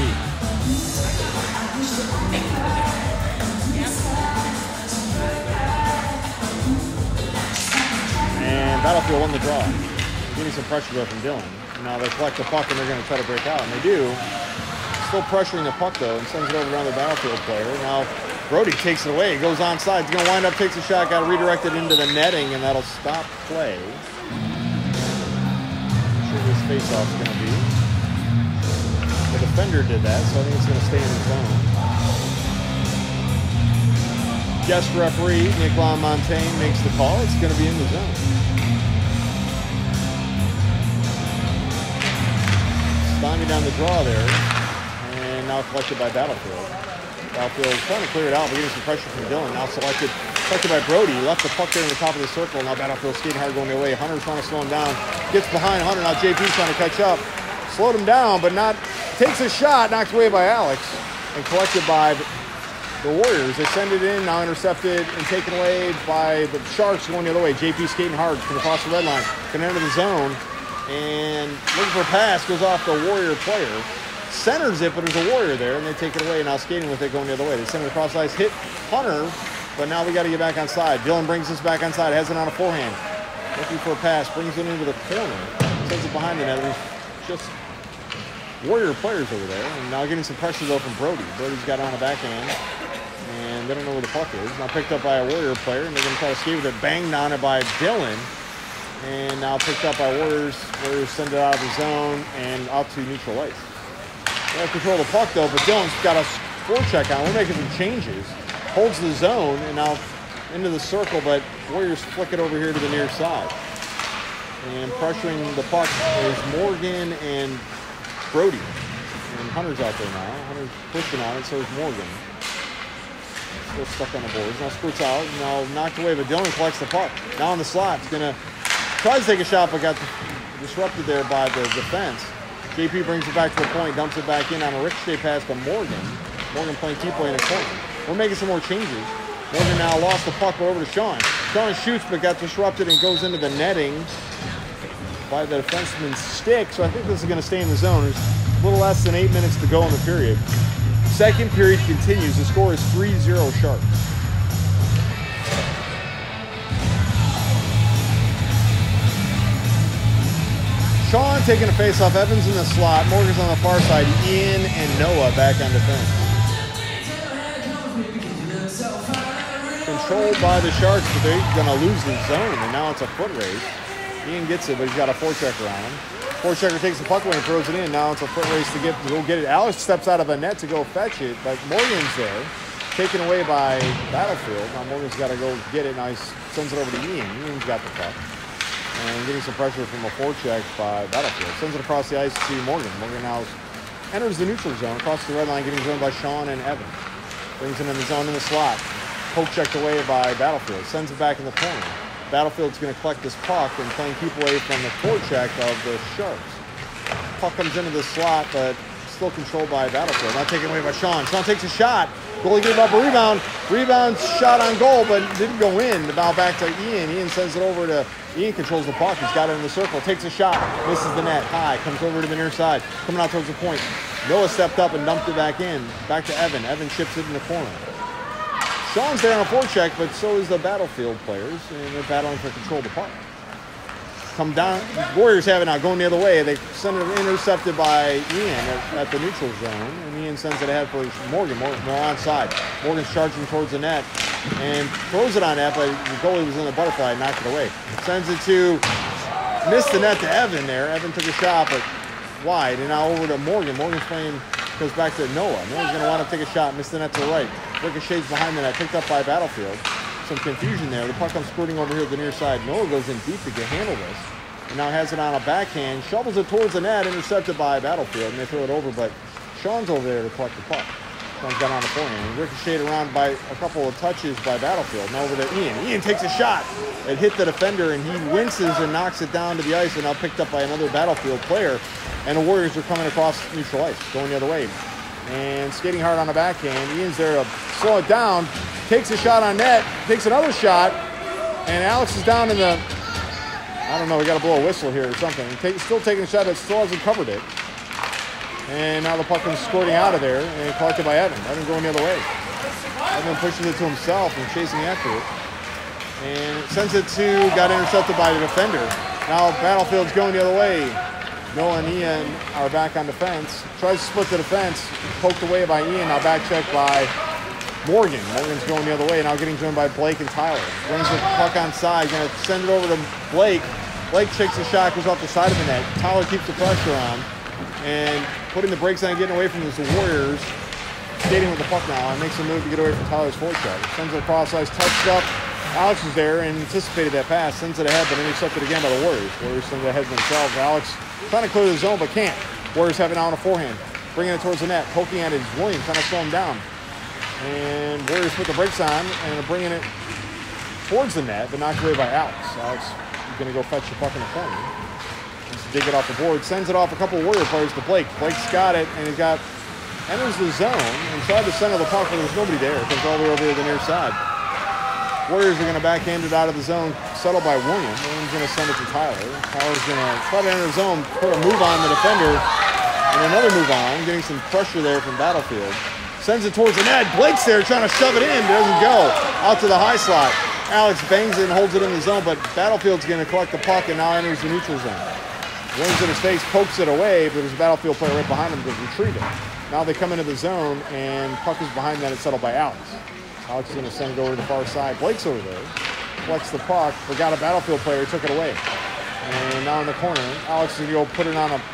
And Battlefield won the draw. Getting some pressure though from Dylan. Now they collect the puck and they're going to try to break out. And they do. Still pressuring the puck though and sends it over around the Battlefield player. Now Brody takes it away. He goes onside. He's going to wind up, takes a shot, got to redirect it into the netting, and that'll stop play. Not sure this face-off is going to be. The defender did that, so I think it's going to stay in the zone. Guest referee, Nicolas Montaigne, makes the call. It's going to be in the zone. Stymied down the draw there, and now collected by Battlefield. Battlefield trying to clear it out, but getting some pressure from Dylan. Now selected, selected by Brody. Left the puck there in the top of the circle. Now Battlefield skating hard going the way. Hunter's trying to slow him down. Gets behind Hunter. Now J P's trying to catch up. Slowed him down, but not. Takes a shot. Knocked away by Alex. And collected by the Warriors. They send it in. Now intercepted and taken away by the Sharks going the other way. J P skating hard. Going to cross the red line. Going to enter the zone. And looking for a pass. Goes off the Warrior player. Centers it, but there's a Warrior there, and they take it away. Now skating with it, going the other way. They send it across the ice, hit Hunter, but now we got to get back on side. Dylan brings this back on side, has it on a forehand. Looking for a pass, brings it into the corner, sends it behind the net. There's just Warrior players over there, and now getting some pressure though from Brody. Brody's got it on the backhand, and they don't know where the puck is. Now picked up by a Warrior player, and they're going to try to skate with it. Banged on it by Dylan, and now picked up by Warriors. Warriors send it out of the zone and out to neutral ice. They have control of the puck though, but Dylan's got a forecheck on. We're making some changes. Holds the zone and now into the circle, but Warriors flick it over here to the near side. And pressuring the puck is Morgan and Brody. And Hunter's out there now. Hunter's pushing on it, so is Morgan. Still stuck on the boards. Now squirts out. Now knocked away, but Dylan collects the puck. Now in the slot. He's going to try to take a shot, but got disrupted there by the defense. J P brings it back to the point, dumps it back in on a ricochet pass to Morgan. Morgan playing key play in the corner. We're making some more changes. Morgan now lost the puck over to Sean. Sean shoots but got disrupted and goes into the netting by the defenseman's stick. So I think this is going to stay in the zone. There's a little less than eight minutes to go in the period. Second period continues. The score is three zero Sharks. Sean taking a face-off. Evans in the slot. Morgan's on the far side. Ian and Noah back on defense. Controlled by the Sharks, but they're going to lose the zone, and now it's a foot race. Ian gets it, but he's got a forechecker on him. Forechecker takes the puck away and throws it in. Now it's a foot race to get to go get it. Alex steps out of the net to go fetch it, but Morgan's there. Taken away by Battlefield. Now Morgan's got to go get it. Now he sends it over to Ian. Ian's got the puck. And getting some pressure from a forecheck by Battlefield. Sends it across the ice to Morgan. Morgan now enters the neutral zone, across the red line, getting zoned by Sean and Evan. Brings it in the zone in the slot. Poke checked away by Battlefield. Sends it back in the corner. Battlefield's going to collect this puck and playing keep away from the forecheck of the Sharks. Puck comes into the slot, but still controlled by Battlefield. Not taken away by Sean. Sean takes a shot. Goalie gave up a rebound. Rebound shot on goal, but didn't go in. The ball back to Ian. Ian sends it over to Ian. Controls the puck. He's got it in the circle. Takes a shot. Misses the net. High. Comes over to the near side. Coming out towards the point. Noah stepped up and dumped it back in. Back to Evan. Evan chips it in the corner. Sean's there on a forecheck, but so is the Battlefield players, and they're battling for control of the puck. Come down. Warriors have it now, going the other way. They send it intercepted by Ian at, at the neutral zone, and Ian sends it ahead for Morgan. Morgan more onside. Morgan's charging towards the net and throws it on net, but the goalie was in the butterfly and knocked it away. Sends it to Missed the net to Evan there. Evan took a shot, but wide. And now over to Morgan. Morgan's playing, goes back to Noah. Noah's going to want to take a shot. Missed the net to the right. Ricochets behind the net. Picked up by Battlefield. Some confusion there. The puck comes squirting over here to the near side. Noah goes in deep to get handle this. And now has it on a backhand. Shovels it towards the net. Intercepted by Battlefield. And they throw it over, but Sean's over there to collect the puck. Sean's got on the forehand. Ricocheted around by a couple of touches by Battlefield. Now over to Ian. Ian takes a shot. It hit the defender, and he winces and knocks it down to the ice, and now picked up by another Battlefield player. And the Warriors are coming across neutral ice, going the other way. And skating hard on the backhand. Ian's there to slow it down. Takes a shot on net. Takes another shot. And Alex is down in the... I don't know, we got to blow a whistle here or something. Take, still taking a shot, but still hasn't covered it. And now the puck comes squirting out of there and collected by Evan. Evan going the other way. Evan pushes it to himself and chasing after it. And sends it to, got intercepted by the defender. Now Battlefield's going the other way. Noah and Ian are back on defense. Tries to split the defense. Poked away by Ian. Now back checked by Morgan. Morgan's going the other way. Now getting joined by Blake and Tyler. Brings the puck on side. Going to send it over to Blake. Blake takes the shot, goes off the side of the net. Tyler keeps the pressure on. And putting the brakes on, getting away from the Warriors. Skating with the puck now and makes a move to get away from Tyler's forecheck. Sends it across ice, touched up. Alex is there and anticipated that pass. Sends it ahead, but intercepted again by the Warriors. Warriors send it ahead themselves. Alex trying to clear the zone, but can't. Warriors have it now on a forehand. Bringing it towards the net. Poking at it is Williams, trying to slow him down. And Warriors put the brakes on and are bringing it towards the net, but knocked away by Alex. Alex is going to go fetch the puck in the corner. Just dig it off the board. Sends it off a couple of Warrior players to Blake. Blake's got it, and he's got... enters the zone and tried to center the puck, but there's nobody there. It comes all the way over to the near side. Warriors are going to backhand it out of the zone, settled by Williams. Williams going to send it to Tyler. Tyler's going to try to enter the zone, put a move on the defender, and another move on, getting some pressure there from Battlefield. Sends it towards the net. Blake's there trying to shove it in, but doesn't go. Out to the high slot. Alex bangs it and holds it in the zone, but Battlefield's going to collect the puck and now enters the neutral zone. Williams in his face, pokes it away, but there's a Battlefield player right behind him to retrieve it. Now they come into the zone, and puck is behind that. It's settled by Alex. Alex is going to send it over to the far side. Blake's over there. Collects the puck. Forgot a Battlefield player. Took it away. And now in the corner, Alex is going to go put it on a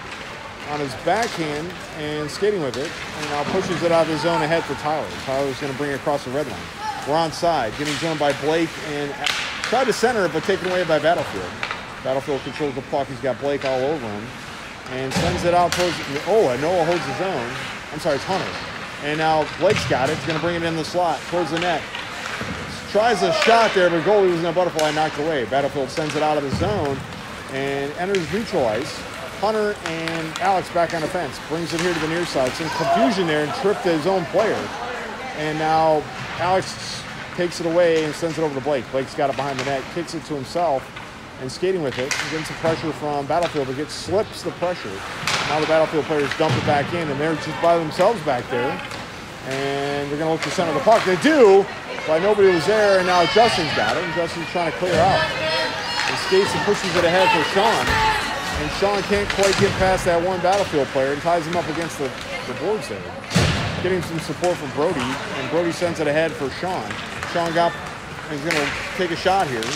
on his backhand and skating with it. And now pushes it out of the zone ahead for Tyler. Tyler's going to bring it across the red line. We're on side. Getting joined by Blake and tried to center it, but taken away by Battlefield. Battlefield controls the puck. He's got Blake all over him. And sends it out towards... Oh, and Noah holds his own. I'm sorry, it's Hunter. And now Blake's got it. He's going to bring it in the slot towards the net. Tries a shot there, but goalie was in a butterfly, knocked away. Battlefield sends it out of the zone and enters neutral ice. Hunter and Alex back on defense. Brings it here to the near side. Some confusion there and tripped his own player. And now Alex takes it away and sends it over to Blake. Blake's got it behind the net, kicks it to himself. And skating with it, getting some pressure from Battlefield, but gets slips the pressure. Now the Battlefield players dump it back in, and they're just by themselves back there. And they're going to look to center the puck. They do, but nobody was there, and now Justin's got it, and Justin's trying to clear out. And skates and pushes it ahead for Sean. And Sean can't quite get past that one Battlefield player and ties him up against the, the boards there. Getting some support from Brody, and Brody sends it ahead for Sean. Sean got, he's going to take a shot here.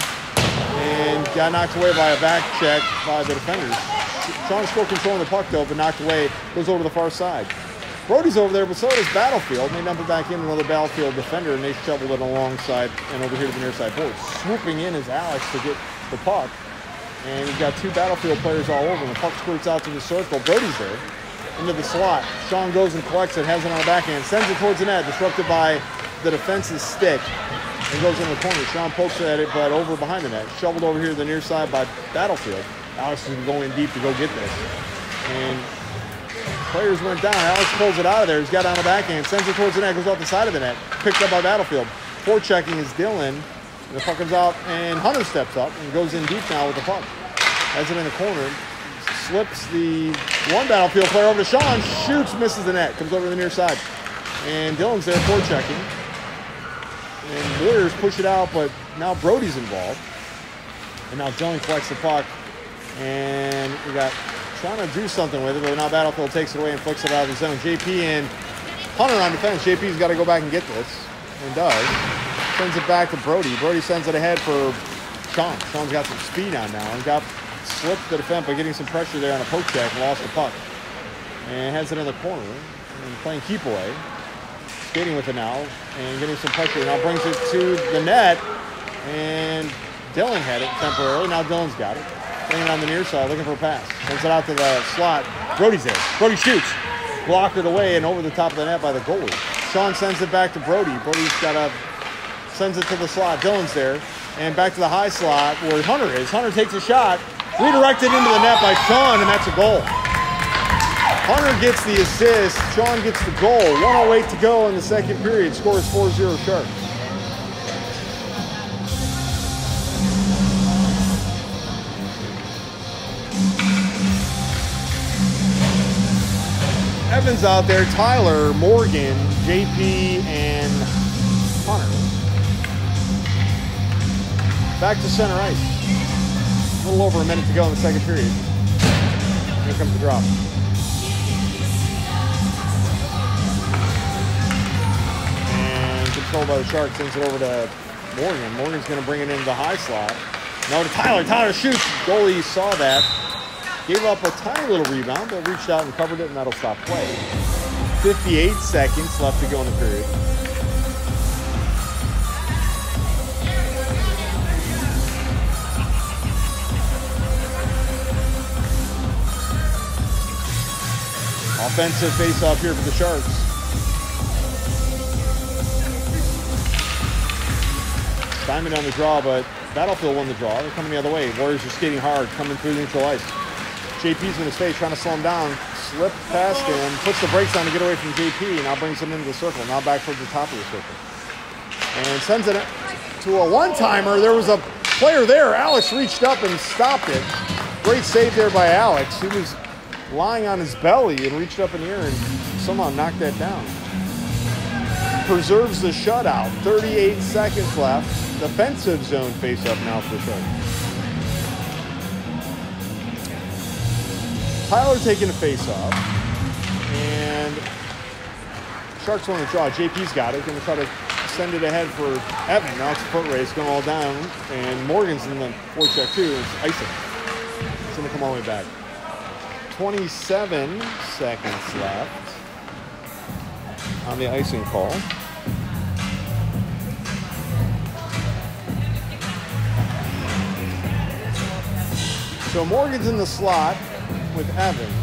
And got knocked away by a back check by the defenders. Sean's still controlling the puck though, but knocked away, goes over to the far side. Brody's over there, but so does Battlefield. And they dump it back in another Battlefield defender, and they shoveled it alongside and over here to the near side board. Swooping in is Alex to get the puck. And he's got two Battlefield players all over him. The puck squirts out to the circle. Brody's there, into the slot. Sean goes and collects it, has it on the backhand, sends it towards the net, disrupted by the defense's stick. And goes in the corner. Sean pokes at it, but over behind the net. Shoveled over here to the near side by Battlefield. Alex is going deep to go get this. And players went down. Alex pulls it out of there. He's got it on the backhand. Sends it towards the net. Goes off the side of the net. Picked up by Battlefield. Forechecking is Dylan. And the puck comes out. And Hunter steps up and goes in deep now with the puck. Has it in the corner. Slips the one Battlefield player over to Sean. Shoots, misses the net. Comes over to the near side. And Dylan's there forechecking. And Warriors push it out, but now Brody's involved. And now Dylan collects the puck. And we got trying to do something with it, but now Battlefield takes it away and flicks it out of the zone. J P and Hunter on defense. J P's got to go back and get this, and does. Sends it back to Brody. Brody sends it ahead for Sean. Sean's got some speed on now and got slipped the defense by getting some pressure there on a poke check and lost the puck. And has it in the corner and playing keep away. Skating with it now and getting some pressure. Now brings it to the net. And Dylan had it temporarily. Now Dylan's got it. Playing it on the near side, looking for a pass. Sends it out to the slot. Brody's there. Brody shoots. Blocked it away and over the top of the net by the goalie. Sean sends it back to Brody. Brody's got a sends it to the slot. Dylan's there. And back to the high slot where Hunter is. Hunter takes a shot. Redirected into the net by Sean, and that's a goal. Hunter gets the assist. Sean gets the goal. one oh eight to go in the second period. Scores four zero Sharks. Evans out there, Tyler, Morgan, J P, and Hunter. Back to center ice. A little over a minute to go in the second period. Here comes the drop. And controlled by the Sharks, sends it over to Morgan. Morgan's going to bring it into the high slot. No, to Tyler. Tyler shoots. Goalie saw that. Gave up a tiny little rebound, but reached out and covered it, and that'll stop play. fifty-eight seconds left to go in the period. Offensive face-off here for the Sharks. Diamond on the draw, but Battlefield won the draw. They're coming the other way. Warriors are skating hard, coming through the neutral ice. J P's in his face, trying to slow him down. Slipped past him, puts the brakes on to get away from J P, now brings him into the circle. Now back towards the top of the circle. And sends it to a one-timer. There was a player there. Alex reached up and stopped it. Great save there by Alex. He was lying on his belly and reached up in the air and somehow knocked that down. Preserves the shutout. thirty-eight seconds left. Defensive zone face-up now for the Sharks. Tyler taking a face-off. And Sharks want to draw. J P's got it. Going to try to send it ahead for Evan. Now it's a foot race going all down. And Morgan's in the forecheck too. It's icing. It's going to come all the way back. twenty-seven seconds left on the icing call. So Morgan's in the slot with Evan,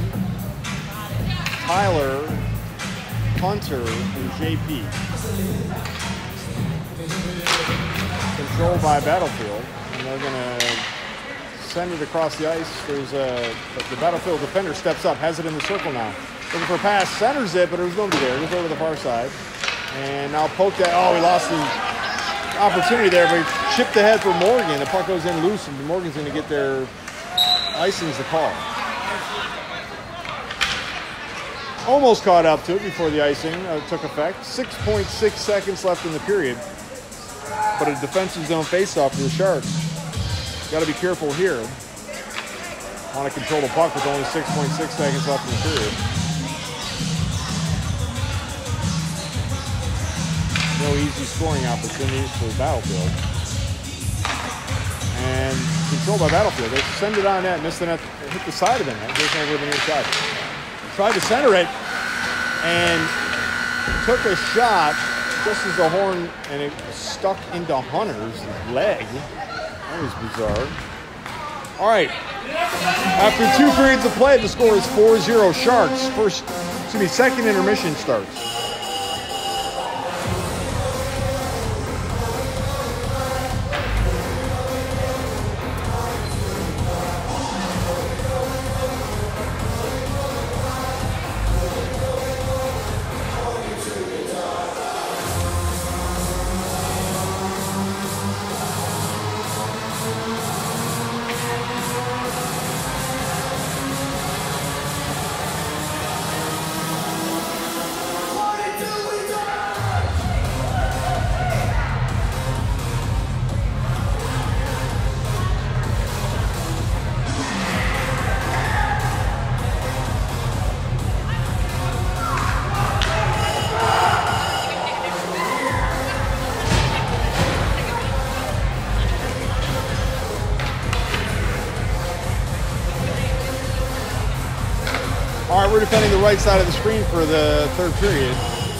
Tyler, Hunter, and J P. Controlled by Battlefield, and they're going to send it across the ice. There's a the Battlefield defender steps up, has it in the circle now. Looking for a pass, centers it, but there's nobody there. Goes over the far side. And now poked that. Oh, we lost the opportunity there, but he chipped ahead for Morgan. The puck goes in loose, and Morgan's going to get there. Icing's the call. Almost caught up to it before the icing uh, took effect. six point six seconds left in the period. But a defensive zone faceoff for the Sharks. Got to be careful here. Want to control the puck with only six point six seconds left in the period. No easy scoring opportunities for Battlefield. And controlled by Battlefield. They send it on net, missed the net, hit the side of the net, goes over the near side. Tried to center it and took a shot just as the horn, and it stuck into Hunter's leg. That was bizarre. All right. After two periods of play, the score is four zero Sharks. First, excuse me, second intermission starts. All right, we're defending the right side of the screen for the third period.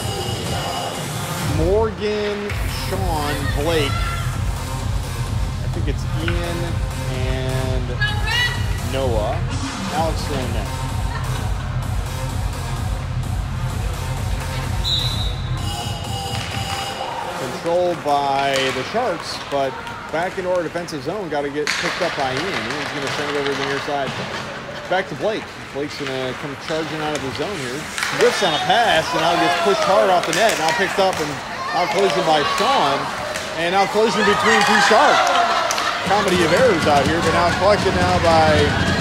Morgan, Sean, Blake. I think it's Ian and Noah. Alex still in net. Controlled by the Sharks, but back into our defensive zone. Got to get picked up by Ian. Ian's going to send it over to the near side. Back to Blake. Blake's going to come charging out of the zone here. Whiffs on a pass, and now gets pushed hard off the net. Now picked up and out collision by Sean. And now collision between two Sharks. Comedy of errors out here, but now collected now by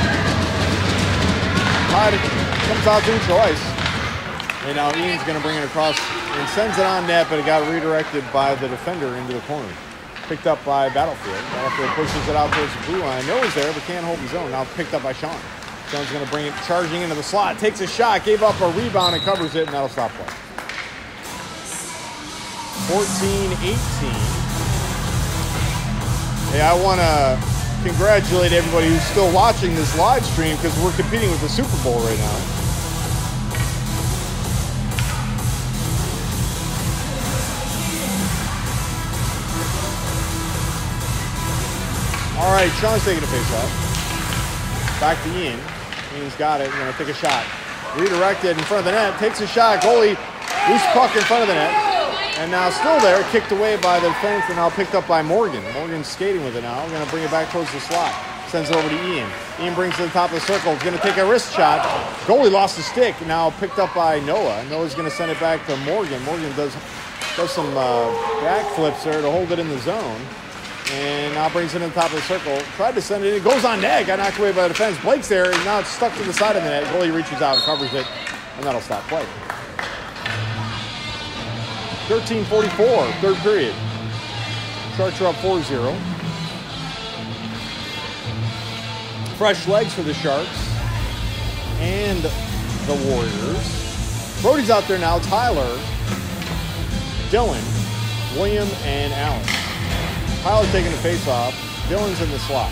Hyde. Comes out neutral ice. And now Ian's going to bring it across and sends it on net, but it got redirected by the defender into the corner. Picked up by Battlefield. Battlefield pushes it out towards the blue line. Noah's there, but can't hold the zone. Now picked up by Sean. Sean's going to bring it charging into the slot. Takes a shot, gave up a rebound, and covers it, and that'll stop play. fourteen eighteen. Hey, I want to congratulate everybody who's still watching this live stream because we're competing with the Super Bowl right now. All right, Sean's taking a face-off. Back to Ian. Ian's got it. He's going to take a shot. Redirected in front of the net. Takes a shot. Goalie, loose puck in front of the net. And now still there. Kicked away by the defense and now picked up by Morgan. Morgan's skating with it now. Going to bring it back towards the slot. Sends it over to Ian. Ian brings it to the top of the circle. He's going to take a wrist shot. Goalie lost the stick. Now picked up by Noah. Noah's going to send it back to Morgan. Morgan does, does some uh, backflips there to hold it in the zone. And now brings it in the top of the circle. Tried to send it in. It goes on net. Got knocked away by the defense. Blake's there. And now it's stuck to the side of the net. Goalie reaches out and covers it. And that'll stop play. thirteen forty-four, third period. Sharks are up four zero. Fresh legs for the Sharks and the Warriors. Brody's out there now. Tyler, Dylan, William, and Alex. Tyler taking the face-off. Dylan's in the slot.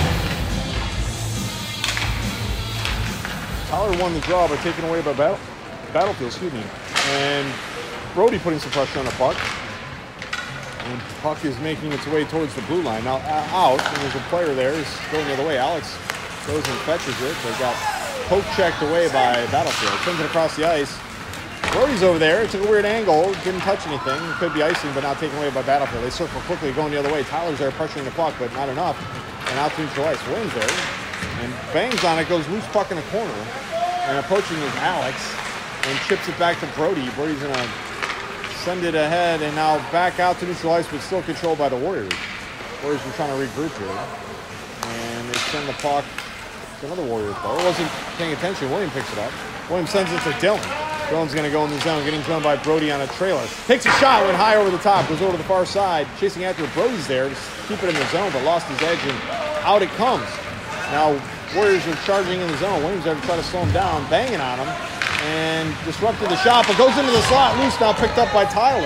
Tyler won the draw by taken away by battle, Battlefield, excuse me. And Brody putting some pressure on the puck. And the puck is making its way towards the blue line. Now out, and there's a player there who's going the other way. Alex goes and fetches it. They got poke checked away by Battlefield. Sends it across the ice. Brody's over there. It took a weird angle. Didn't touch anything. It could be icing, but not taken away by Battlefield. They circle quickly, going the other way. Tyler's there pressuring the puck, but not enough. And out to neutral ice. Williams there. And bangs on it. Goes loose puck in the corner. And approaching is Alex. And chips it back to Brody. Brody's going to send it ahead. And now back out to neutral ice, but still controlled by the Warriors. Warriors were trying to regroup here. And they send the puck to another Warrior player. Wasn't paying attention. William picks it up. William sends it to Dylan. Dylan's going to go in the zone, getting thrown by Brody on a trailer. Takes a shot, went high over the top, goes over to the far side, chasing after Brody's there to keep it in the zone, but lost his edge, and out it comes. Now, Warriors are charging in the zone. Williams there to try to slow him down, banging on him, and disrupted the shot, but goes into the slot, loose now, picked up by Tyler.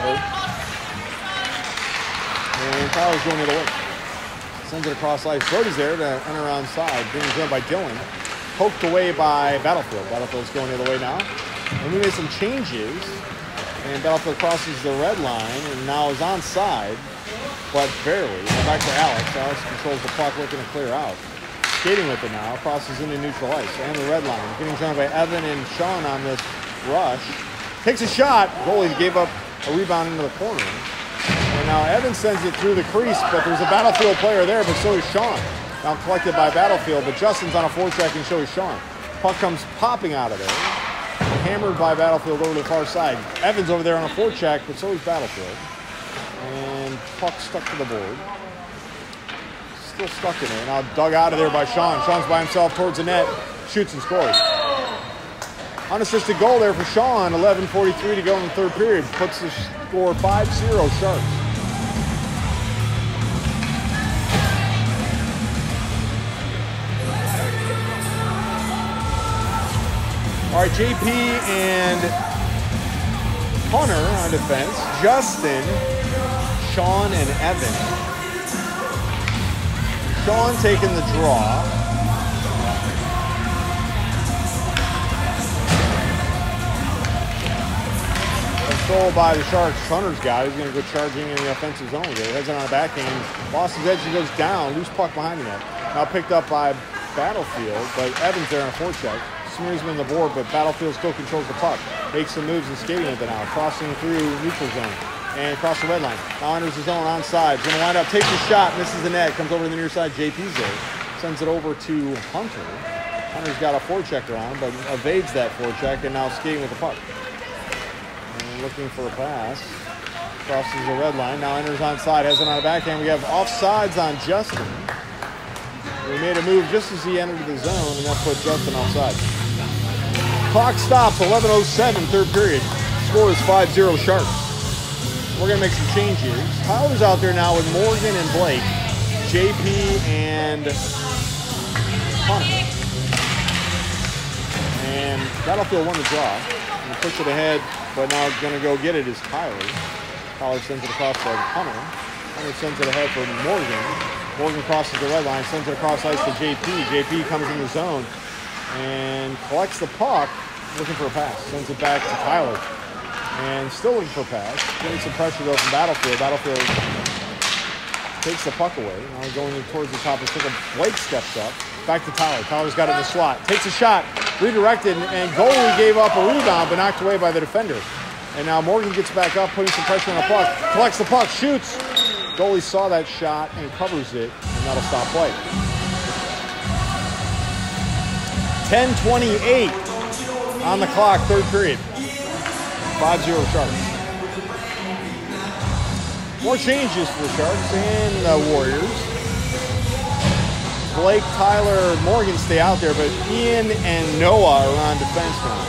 And Tyler's going the other way. Sends it across ice. Brody's there to enter onside, being thrown by Dylan. Poked away by Battlefield. Battlefield's going the other way now. And we made some changes, and Battlefield crosses the red line, and now is onside, but barely. Back to Alex. Alex controls the puck, looking to clear out. Skating with it now, crosses into neutral ice, and the red line. Getting joined by Evan and Sean on this rush. Takes a shot. Goalie gave up a rebound into the corner. And now Evan sends it through the crease, but there's a Battlefield player there, but so is Sean. Now collected by Battlefield, but Justin's on a forecheck, and so is Sean. Puck comes popping out of there. Hammered by Battlefield over to the far side. Evans over there on a forecheck, but so is Battlefield. And puck stuck to the board. Still stuck in there. Now dug out of there by Sean. Sean's by himself towards the net. Shoots and scores. Unassisted goal there for Sean. eleven forty-three to go in the third period. Puts the score five zero Sharks. All right, J P and Hunter on defense. Justin, Sean, and Evan. Sean taking the draw. control by the Sharks. Hunter's got it. He's going to go charging in the offensive zone with it. Heads it on the backhand. Lost his edge. He goes down. Loose puck behind the net. Now picked up by Battlefield, but Evans there on a forecheck. Smears him in the board, but Battlefield still controls the puck. Makes some moves and skating with it now. Crossing through neutral zone and across the red line. Now enters his own onside. Going to wind up, takes a shot, misses the net. Comes over to the near side. J P's there. Sends it over to Hunter. Hunter's got a forechecker on, but evades that forecheck and now skating with the puck. And looking for a pass. Crosses the red line. Now enters onside. Has it on the backhand. We have offsides on Justin. We made a move just as he entered the zone, and that put Justin offside. Clock stops, eleven oh seven, third period. Score is five zero Sharks. We're going to make some changes. Tyler's out there now with Morgan and Blake, J P and Hunter. And Battlefield won the draw. And push it ahead, but now going to go get it is Tyler. Tyler sends it across to Hunter. Hunter sends it ahead for Morgan. Morgan crosses the red line, sends it across ice to J P. J P comes in the zone and collects the puck, looking for a pass. Sends it back to Tyler. And still looking for a pass. Getting some pressure though from Battlefield. Battlefield takes the puck away. Now going towards the top of the circle. Blake steps up. Back to Tyler. Tyler's got it in the slot. Takes a shot. Redirected. And goalie gave up a rebound, but knocked away by the defender. And now Morgan gets back up, putting some pressure on the puck. Collects the puck. Shoots. Goalie saw that shot and covers it, and that'll stop play. ten twenty-eight on the clock, third period. five zero Sharks. More changes for the Sharks and the Warriors. Blake, Tyler, Morgan stay out there, but Ian and Noah are on defense now.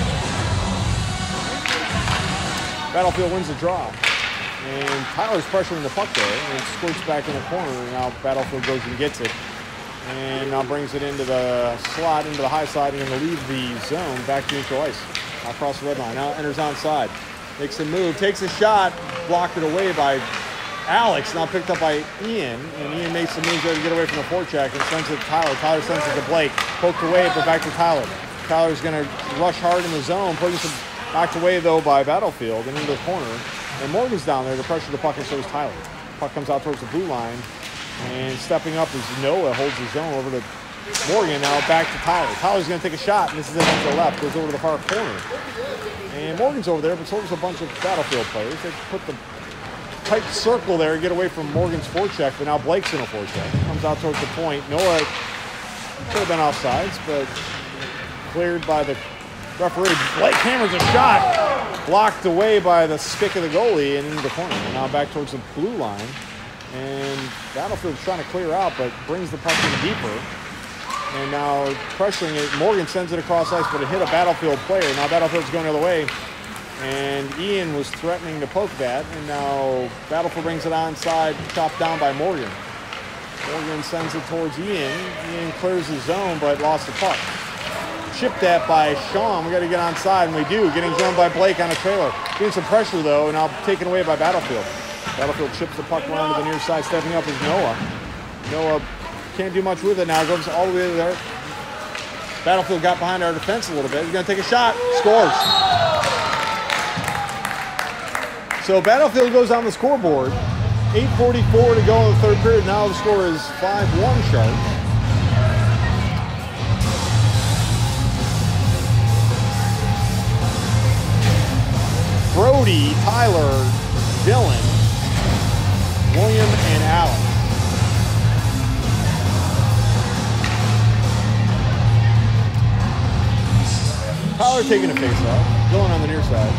Battlefield wins the draw. And Tyler's pressuring the puck there, and it squirts back in the corner, and now Battlefield goes and gets it. And now brings it into the slot, into the high side, and going to leave the zone back to neutral ice. Across the red line, now enters onside. Makes a move, takes a shot, blocked it away by Alex, now picked up by Ian. And Ian makes some moves there to get away from the forecheck and sends it to Tyler. Tyler sends it to Blake, poked away, but back to Tyler. Tyler's going to rush hard in the zone, putting some knocked away though by Battlefield and into the corner. And Morgan's down there to pressure the puck, and so is Tyler. Puck comes out towards the blue line, and stepping up is Noah, holds his zone over to Morgan, now back to Tyler. Tyler's going to take a shot, and this is it to the left, goes over to the far corner. And Morgan's over there, but so is a bunch of Battlefield players. They put the tight circle there, get away from Morgan's forecheck, but now Blake's in a forecheck. Comes out towards the point. Noah could have been offsides, but cleared by the referee. Blake hammers a shot. Blocked away by the stick of the goalie and into the corner. And now back towards the blue line. And Battlefield's trying to clear out, but brings the puck in deeper. And now pressuring it. Morgan sends it across ice, but it hit a Battlefield player. Now Battlefield's going the other way. And Ian was threatening to poke that. And now Battlefield brings it onside, chopped down by Morgan. Morgan sends it towards Ian. Ian clears his zone, but lost the puck. Chipped that by Sean. We got to get onside, and we do. Getting zoned by Blake on a trailer. Getting some pressure, though, and now taken away by Battlefield. Battlefield chips the puck around to the near side. Stepping up is Noah. Noah can't do much with it now. Goes all the way to there. Battlefield got behind our defense a little bit. He's going to take a shot. Scores. So Battlefield goes on the scoreboard. eight forty-four to go in the third period. Now the score is five one Sharks. Brody, Tyler, Dylan, William, and Alex. Tyler taking a face-off. Dylan on the near side.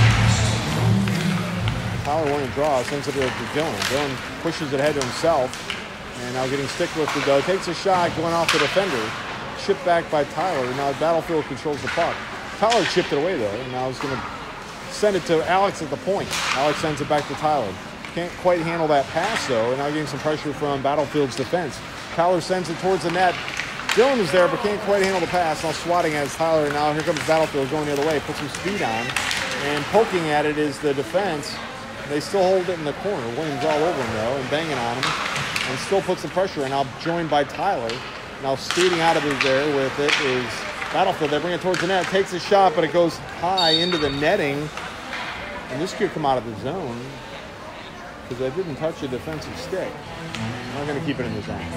Tyler wanting to draw, sends it to Dylan. Dylan pushes it ahead to himself. And now getting stick lifted though. Takes a shot going off the defender. Chipped back by Tyler. Now Battlefield controls the puck. Tyler chipped it away though. And now he's going to send it to Alex at the point. Alex sends it back to Tyler. Can't quite handle that pass though, and now getting some pressure from Battlefield's defense. Tyler sends it towards the net. Dylan is there, but can't quite handle the pass. Now swatting at Tyler, and now here comes Battlefield going the other way. Puts some speed on, and poking at it is the defense. They still hold it in the corner. Williams all over him though, and banging on him, and still puts the pressure in. Now joined by Tyler. Now skating out of it there with it is Battlefield. They bring it towards the net, takes a shot, but it goes high into the netting. And this could come out of the zone because I didn't touch a defensive stick. I'm not going to keep it in the zone.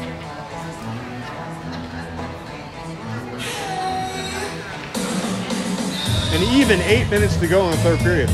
And even eight minutes to go in the third period.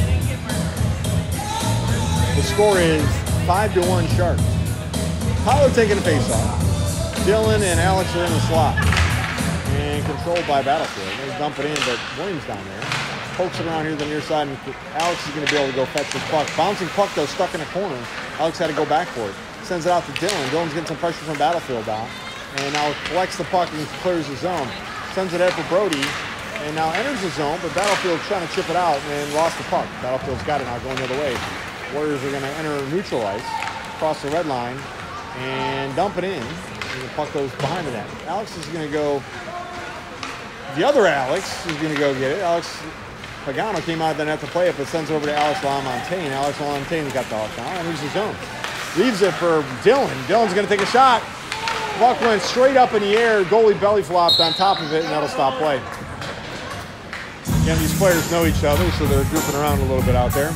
The score is five to one Sharks. Tyler taking a face-off. Dylan and Alex are in the slot. And controlled by Battlefield. They dump it in, but Williams down there. Pokes it around here to the near side, and Alex is going to be able to go fetch the puck. Bouncing puck, though, stuck in a corner. Alex had to go back for it. Sends it out to Dylan. Dylan's getting some pressure from Battlefield now. And now collects the puck and clears the zone. Sends it out for Brody. And now enters the zone, but Battlefield's trying to chip it out and lost the puck. Battlefield's got it now going the other way. Warriors are going to enter neutral ice, cross the red line, and dump it in. And the puck goes behind the net. Alex is going to go, the other Alex is going to go get it. Alex Pagano came out of the net to play it, but sends it over to Alex LaMontagne. Alex LaMontagne got the puck now, and he's the zone. Leaves it for Dylan. Dylan's going to take a shot. Puck went straight up in the air. Goalie belly flopped on top of it, and that'll stop play. Again, these players know each other, so they're goofing around a little bit out there.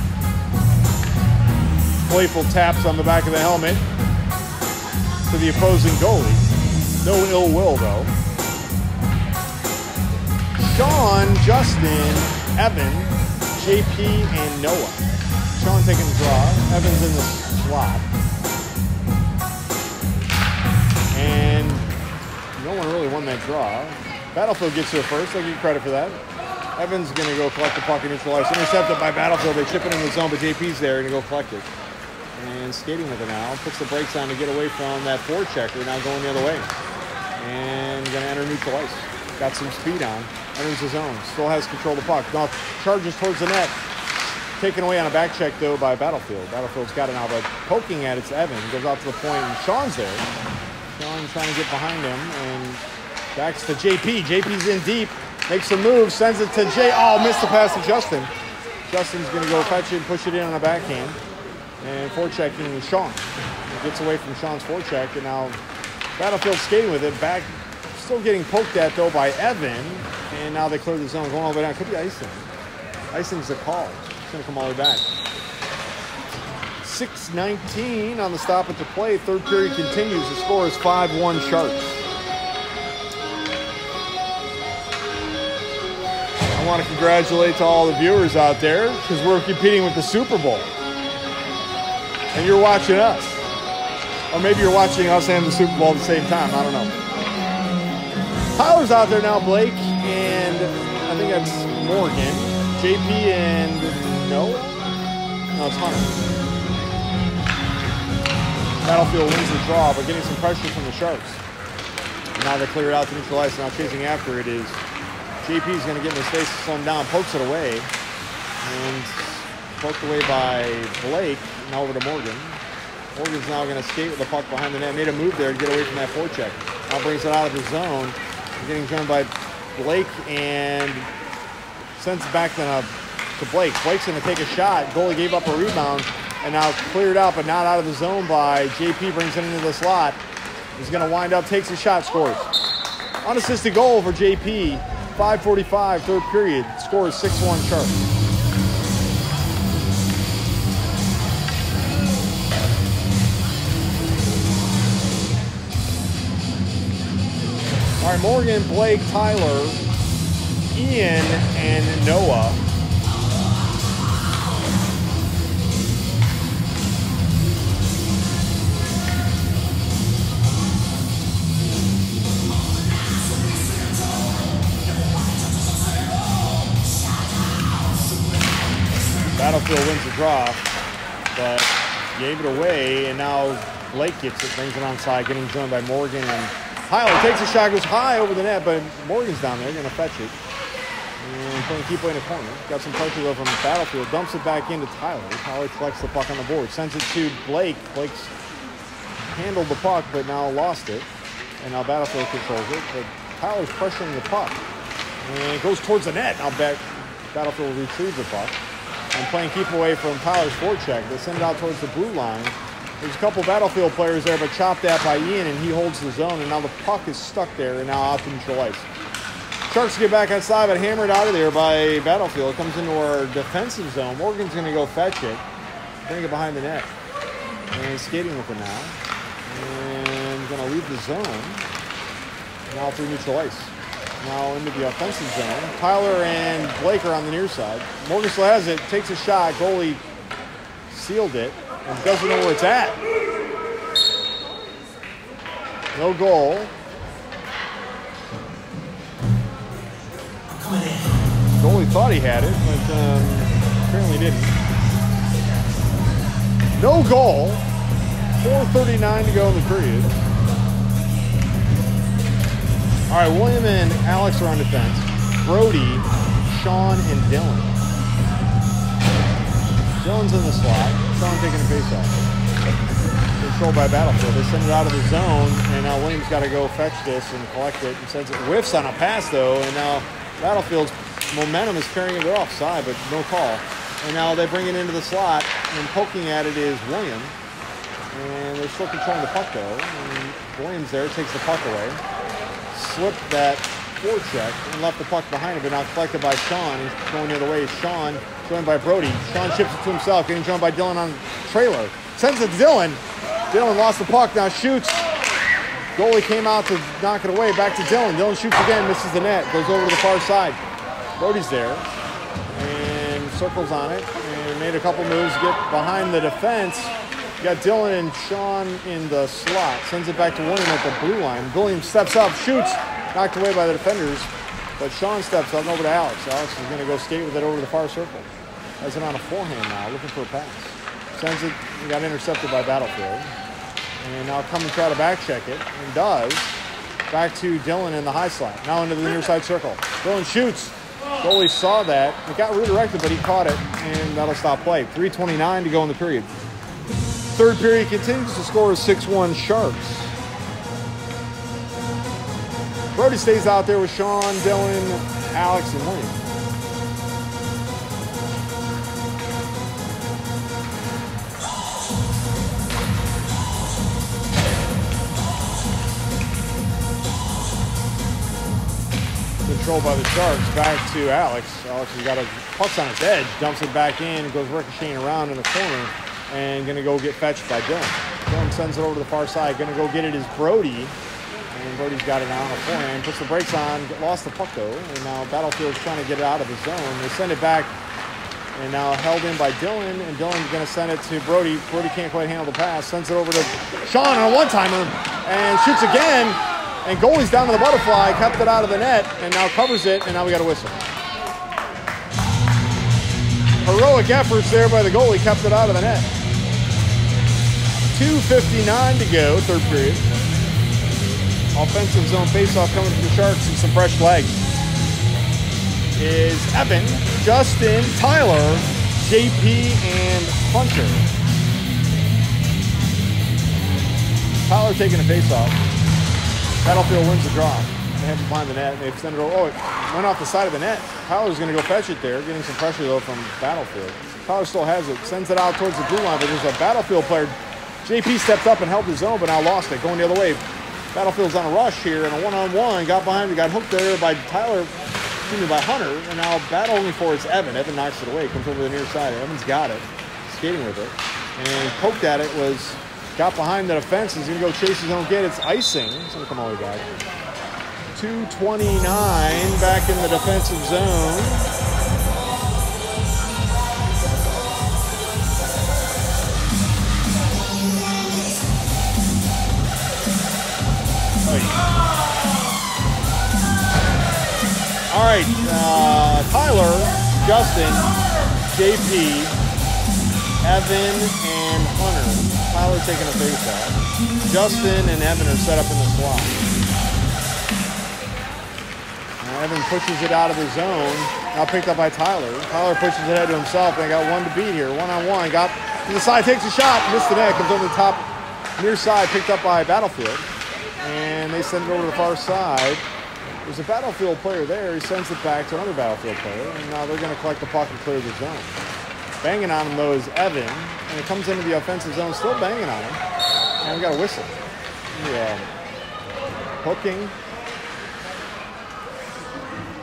Playful taps on the back of the helmet to the opposing goalie. No ill will, though. Sean, Justin, Evan, J P, and Noah. Sean taking the draw. Evan's in the slot. And no one really won that draw. Battlefield gets to it first. I'll give you credit for that. Evan's going to go collect the puck and neutralize. Intercepted by Battlefield. They chip it in the zone, but J P's there and go collect it. And skating with it now. Puts the brakes on to get away from that forechecker. Now going the other way. And going to enter neutral ice. Got some speed on. Enters the zone. Still has control of the puck. Now charges towards the net. Taken away on a back check, though, by Battlefield. Battlefield's got it now, but poking at it's Evan. Goes out to the point, and Sean's there. Sean trying to get behind him. And backs to J P. J P's in deep. Makes a move. Sends it to J. Oh, missed the pass to Justin. Justin's going to go fetch it and push it in on a backhand. And forechecking Sean. He gets away from Sean's forecheck. And now Battlefield skating with it. Back, still getting poked at, though, by Evan. And now they clear the zone. Going all the way down. Could be icing. Icing's the call. It's going to come all the way back. six nineteen on the stop at the play. Third period continues. The score is five one Sharks. I want to congratulate to all the viewers out there because we're competing with the Super Bowl. And you're watching us. Or maybe you're watching us and the Super Bowl at the same time. I don't know. Tyler's out there now, Blake, and I think that's Morgan. J P and Noah? No, it's Hunter. Battlefield wins the draw, but getting some pressure from the Sharks. And now they clear it out to neutral ice. Now chasing after it is J P's going to get in his face, slow him down, pokes it away. And poked away by Blake. Now over to Morgan. Morgan's now going to skate with the puck behind the net. Made a move there to get away from that forecheck. Now brings it out of the zone. Getting joined by Blake and sends it back to, to Blake. Blake's going to take a shot. Goalie gave up a rebound and now cleared out, but not out of the zone by J P. Brings it into the slot. He's going to wind up, takes a shot, scores. Unassisted goal for J P. five forty-five, third period. Score is six one Sharks. All right, Morgan, Blake, Tyler, Ian, and Noah. Battlefield wins the draw, but gave it away, and now Blake gets it, brings it onside, getting joined by Morgan and Tyler. Takes a shot, goes high over the net, but Morgan's down there, going to fetch it. And playing keep away in the corner. Got some pressure though from Battlefield. Dumps it back into Tyler. Tyler collects the puck on the board. Sends it to Blake. Blake's handled the puck, but now lost it. And now Battlefield controls it, but Tyler's pressuring the puck. And it goes towards the net. Now back, Battlefield retrieves the puck. And playing keep away from Tyler's forecheck. They send it out towards the blue line. There's a couple Battlefield players there, but chopped at by Ian, and he holds the zone. And now the puck is stuck there, and now out to neutral ice. Sharks get back outside, but hammered out of there by Battlefield. Comes into our defensive zone. Morgan's going to go fetch it. Bring it behind the net. And skating with it now. And going to leave the zone. Now through neutral ice. Now into the offensive zone. Tyler and Blake are on the near side. Morgan still has it. Takes a shot. Goalie sealed it. And doesn't know where it's at. No goal. Goalie thought he had it, but um, apparently didn't. No goal. four thirty-nine to go in the period. All right, William and Alex are on defense. Brody, Sean, and Dylan. Dylan's in the slot. Sean taking the face-off. Controlled by Battlefield. They send it out of the zone, and now Williams got to go fetch this and collect it. And sends it whiffs on a pass, though, and now Battlefield's momentum is carrying it. They're offside, but no call. And now they bring it into the slot, and poking at it is William. And they're still controlling the puck, though. And Williams there takes the puck away. Slipped that forecheck and left the puck behind him, but now collected by Sean. He's going the other way. Sean, joined by Brody. Sean ships it to himself, getting joined by Dylan on trailer. Sends it to Dylan. Dylan lost the puck, now shoots. Goalie came out to knock it away. Back to Dylan. Dylan shoots again, misses the net. Goes over to the far side. Brody's there. And circles on it. And made a couple moves to get behind the defense. You got Dylan and Sean in the slot. Sends it back to William at the blue line. William steps up, shoots. Knocked away by the defenders. But Sean steps up and over to Alex. Alex is going to go skate with it over to the far circle. Has it on a forehand now, looking for a pass. Sends it, he got intercepted by Battlefield. And now come and try to back check it, and does. Back to Dylan in the high slot. Now into the near side circle. Dylan shoots. Goalie saw that. It got redirected, but he caught it, and that'll stop play. three twenty-nine to go in the period. Third period continues to score six one Sharks. Brody stays out there with Sean, Dylan, Alex, and William. Controlled by the Sharks, back to Alex. Alex has got a puck's on its edge, dumps it back in, and goes ricocheting around in the corner, and gonna go get fetched by Dylan. Dylan sends it over to the far side, gonna go get it is Brody, and Brody's got it now on a forehand, puts the brakes on, lost the puck though, and now Battlefield's trying to get it out of the zone. They send it back, and now held in by Dylan, and Dylan's gonna send it to Brody. Brody can't quite handle the pass, sends it over to Sean on a one-timer, and shoots again. And goalie's down to the butterfly, kept it out of the net, and now covers it, and now we got a whistle. Heroic efforts there by the goalie, kept it out of the net. two fifty-nine to go, third period. Offensive zone faceoff coming from the Sharks and some fresh legs. Is Evan, Justin, Tyler, J P, and Hunter. Tyler taking a faceoff. Battlefield wins the draw. They have to find the net, and they've sent it over. Oh, it went off the side of the net. Tyler's going to go fetch it there, getting some pressure, though, from Battlefield. Tyler still has it, sends it out towards the blue line, but there's a Battlefield player. J P stepped up and held his zone, but now lost it, going the other way. Battlefield's on a rush here, and a one-on-one, got behind, got hooked there by Tyler, excuse me, by Hunter, and now battling for it's Evan. Evan knocks it away, comes over the near side. Evan's got it, skating with it, and poked at it was... Got behind the defense, he's going to go chase his own get. It's icing. He's going to come all the way back. two twenty-nine back in the defensive zone. All right, uh, Tyler, Justin, J P, Evan, and Hunter. Tyler taking a face off. Justin and Evan are set up in the slot. Now Evan pushes it out of the zone. Now picked up by Tyler. Tyler pushes it ahead to himself. They got one to beat here. One on one. Got to the side, takes a shot, missed the net. Comes over the top near side, picked up by Battlefield. And they send it over to the far side. There's a Battlefield player there. He sends it back to another Battlefield player. And now they're going to collect the puck and clear the zone. Banging on him, though, is Evan. And it comes into the offensive zone, still banging on him. And we got a whistle. Yeah. Hooking.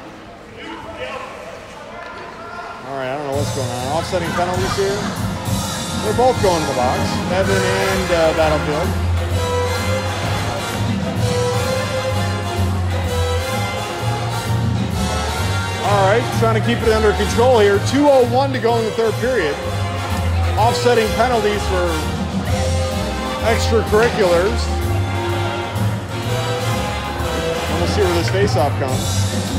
All right, I don't know what's going on. Offsetting penalties here. They're both going to the box. Evan and uh, Battlefield. All right, trying to keep it under control here. two oh one to go in the third period. Offsetting penalties for extracurriculars. And we'll see where this face-off comes.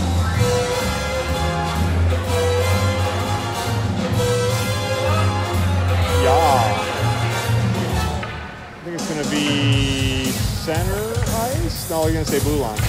Yeah. I think it's going to be center ice? No, you're going to say blue line.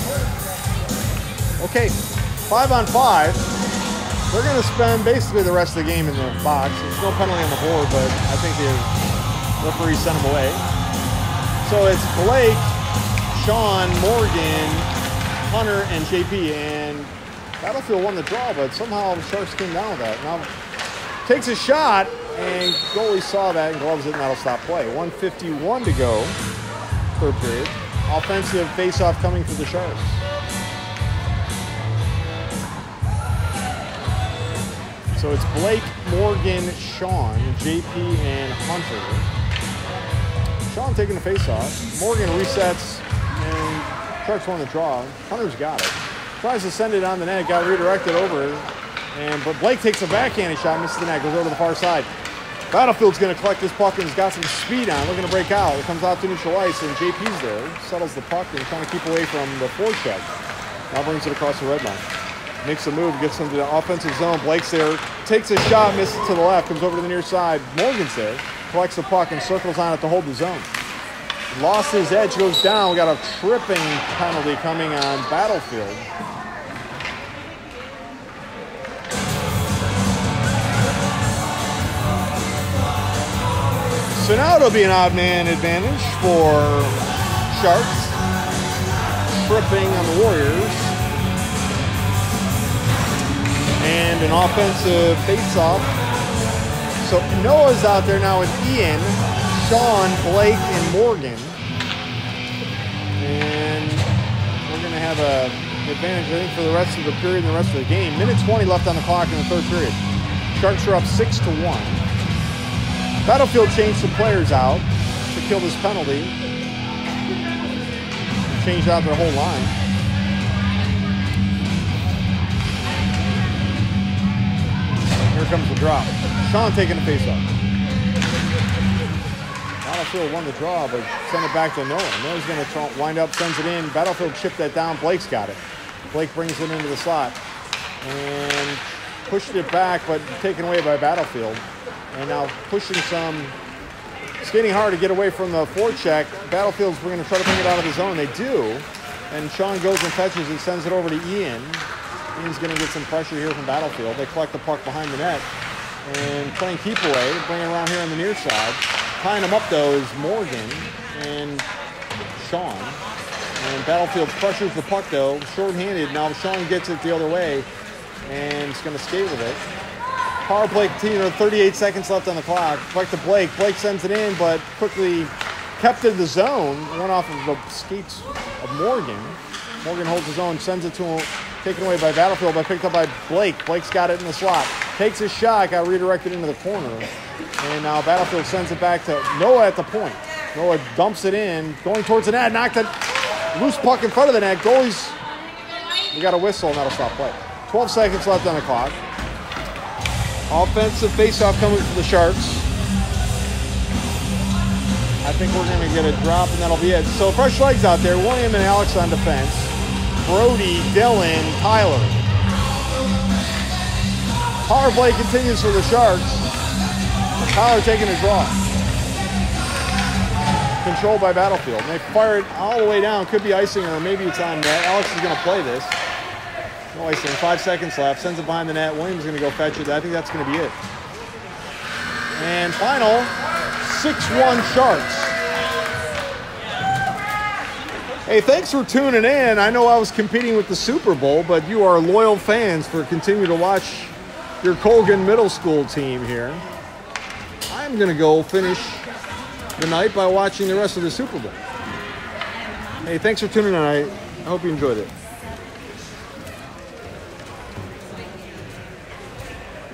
Okay, five on five. They're going to spend basically the rest of the game in the box. There's no penalty on the board, but I think the referee sent them away. So it's Blake, Sean, Morgan, Hunter, and J P. And Battlefield won the draw, but somehow the Sharks came down with that. Now takes a shot, and goalie saw that and gloves it, and that'll stop play. one fifty-one to go, third period. Offensive face-off coming for the Sharks. So it's Blake, Morgan, Sean, J P, and Hunter. Sean taking the face-off. Morgan resets, and Sharks won the draw. Hunter's got it. Tries to send it on the net, got redirected over. And but Blake takes a backhanded shot, misses the net, goes over to the far side. Battlefield's going to collect this puck and has got some speed on, looking to break out. It comes out to neutral ice, and J P's there. Settles the puck and trying to keep away from the forecheck. Now brings it across the red line. Makes a move, gets into the offensive zone. Blake's there, takes a shot, misses to the left, comes over to the near side. Morgan's there, collects the puck and circles on it to hold the zone. Lost his edge, goes down. We got a tripping penalty coming on Battlefield. So now it'll be an odd man advantage for Sharks. Tripping on the Warriors. And an offensive face-off. So Noah's out there now with Ian, Sean, Blake, and Morgan. And we're going to have a advantage, I think, for the rest of the period and the rest of the game. Minute twenty left on the clock in the third period. Sharks are up six to one. Battlefield changed some players out to kill this penalty. Changed out their whole line. Here comes the drop. Sean taking the face-off. Battlefield won the draw, but send it back to Noah. Noah's going to wind up, sends it in. Battlefield chipped that down. Blake's got it. Blake brings it into the slot. And pushed it back, but taken away by Battlefield. And now pushing some, skating hard to get away from the forecheck. Battlefield's going to try to bring it out of the zone. They do. And Sean goes and fetches it, sends it over to Ian. Ian's going to get some pressure here from Battlefield. They collect the puck behind the net and playing keep away, bring it around here on the near side. Tying them up, though, is Morgan and Sean. And Battlefield pressures the puck, though, short-handed. Now Sean gets it the other way and is going to skate with it. Power play continuing, thirty-eight seconds left on the clock. Back to Blake. Blake sends it in, but quickly kept in the zone. Went off of the skates of Morgan. Morgan holds his own, sends it to him. Taken away by Battlefield, but picked up by Blake. Blake's got it in the slot. Takes a shot, got redirected into the corner. And now Battlefield sends it back to Noah at the point. Noah dumps it in, going towards the net, knocked it loose puck in front of the net. Goalies, we got a whistle, and that'll stop play. twelve seconds left on the clock. Offensive faceoff coming for the Sharks. I think we're going to get a drop, and that'll be it. So fresh legs out there. William and Alex on defense. Brody, Dylan, Tyler. Power play continues for the Sharks. Tyler taking a draw. Controlled by Battlefield. And they fire it all the way down. Could be icing, or maybe it's on net. Alex is going to play this. No icing. Five seconds left. Sends it behind the net. Williams is going to go fetch it. I think that's going to be it. And final, six one Sharks. Hey, thanks for tuning in. I know I was competing with the Super Bowl, but you are loyal fans for continuing to watch your Colgan Middle School team here. I'm going to go finish the night by watching the rest of the Super Bowl. Hey, thanks for tuning in. I hope you enjoyed it.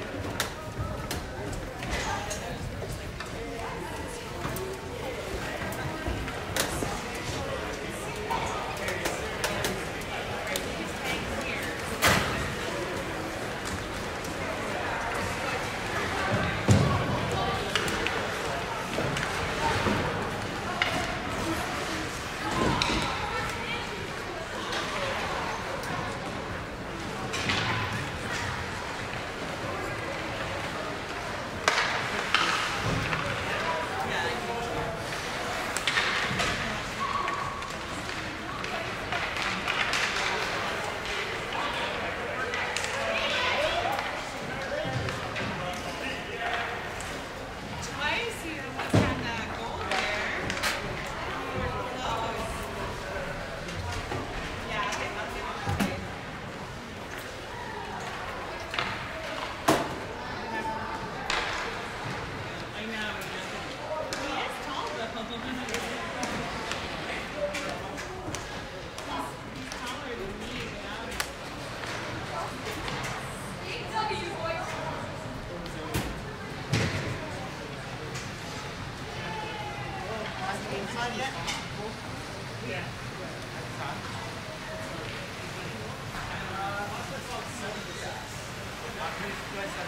sign yet? Yeah.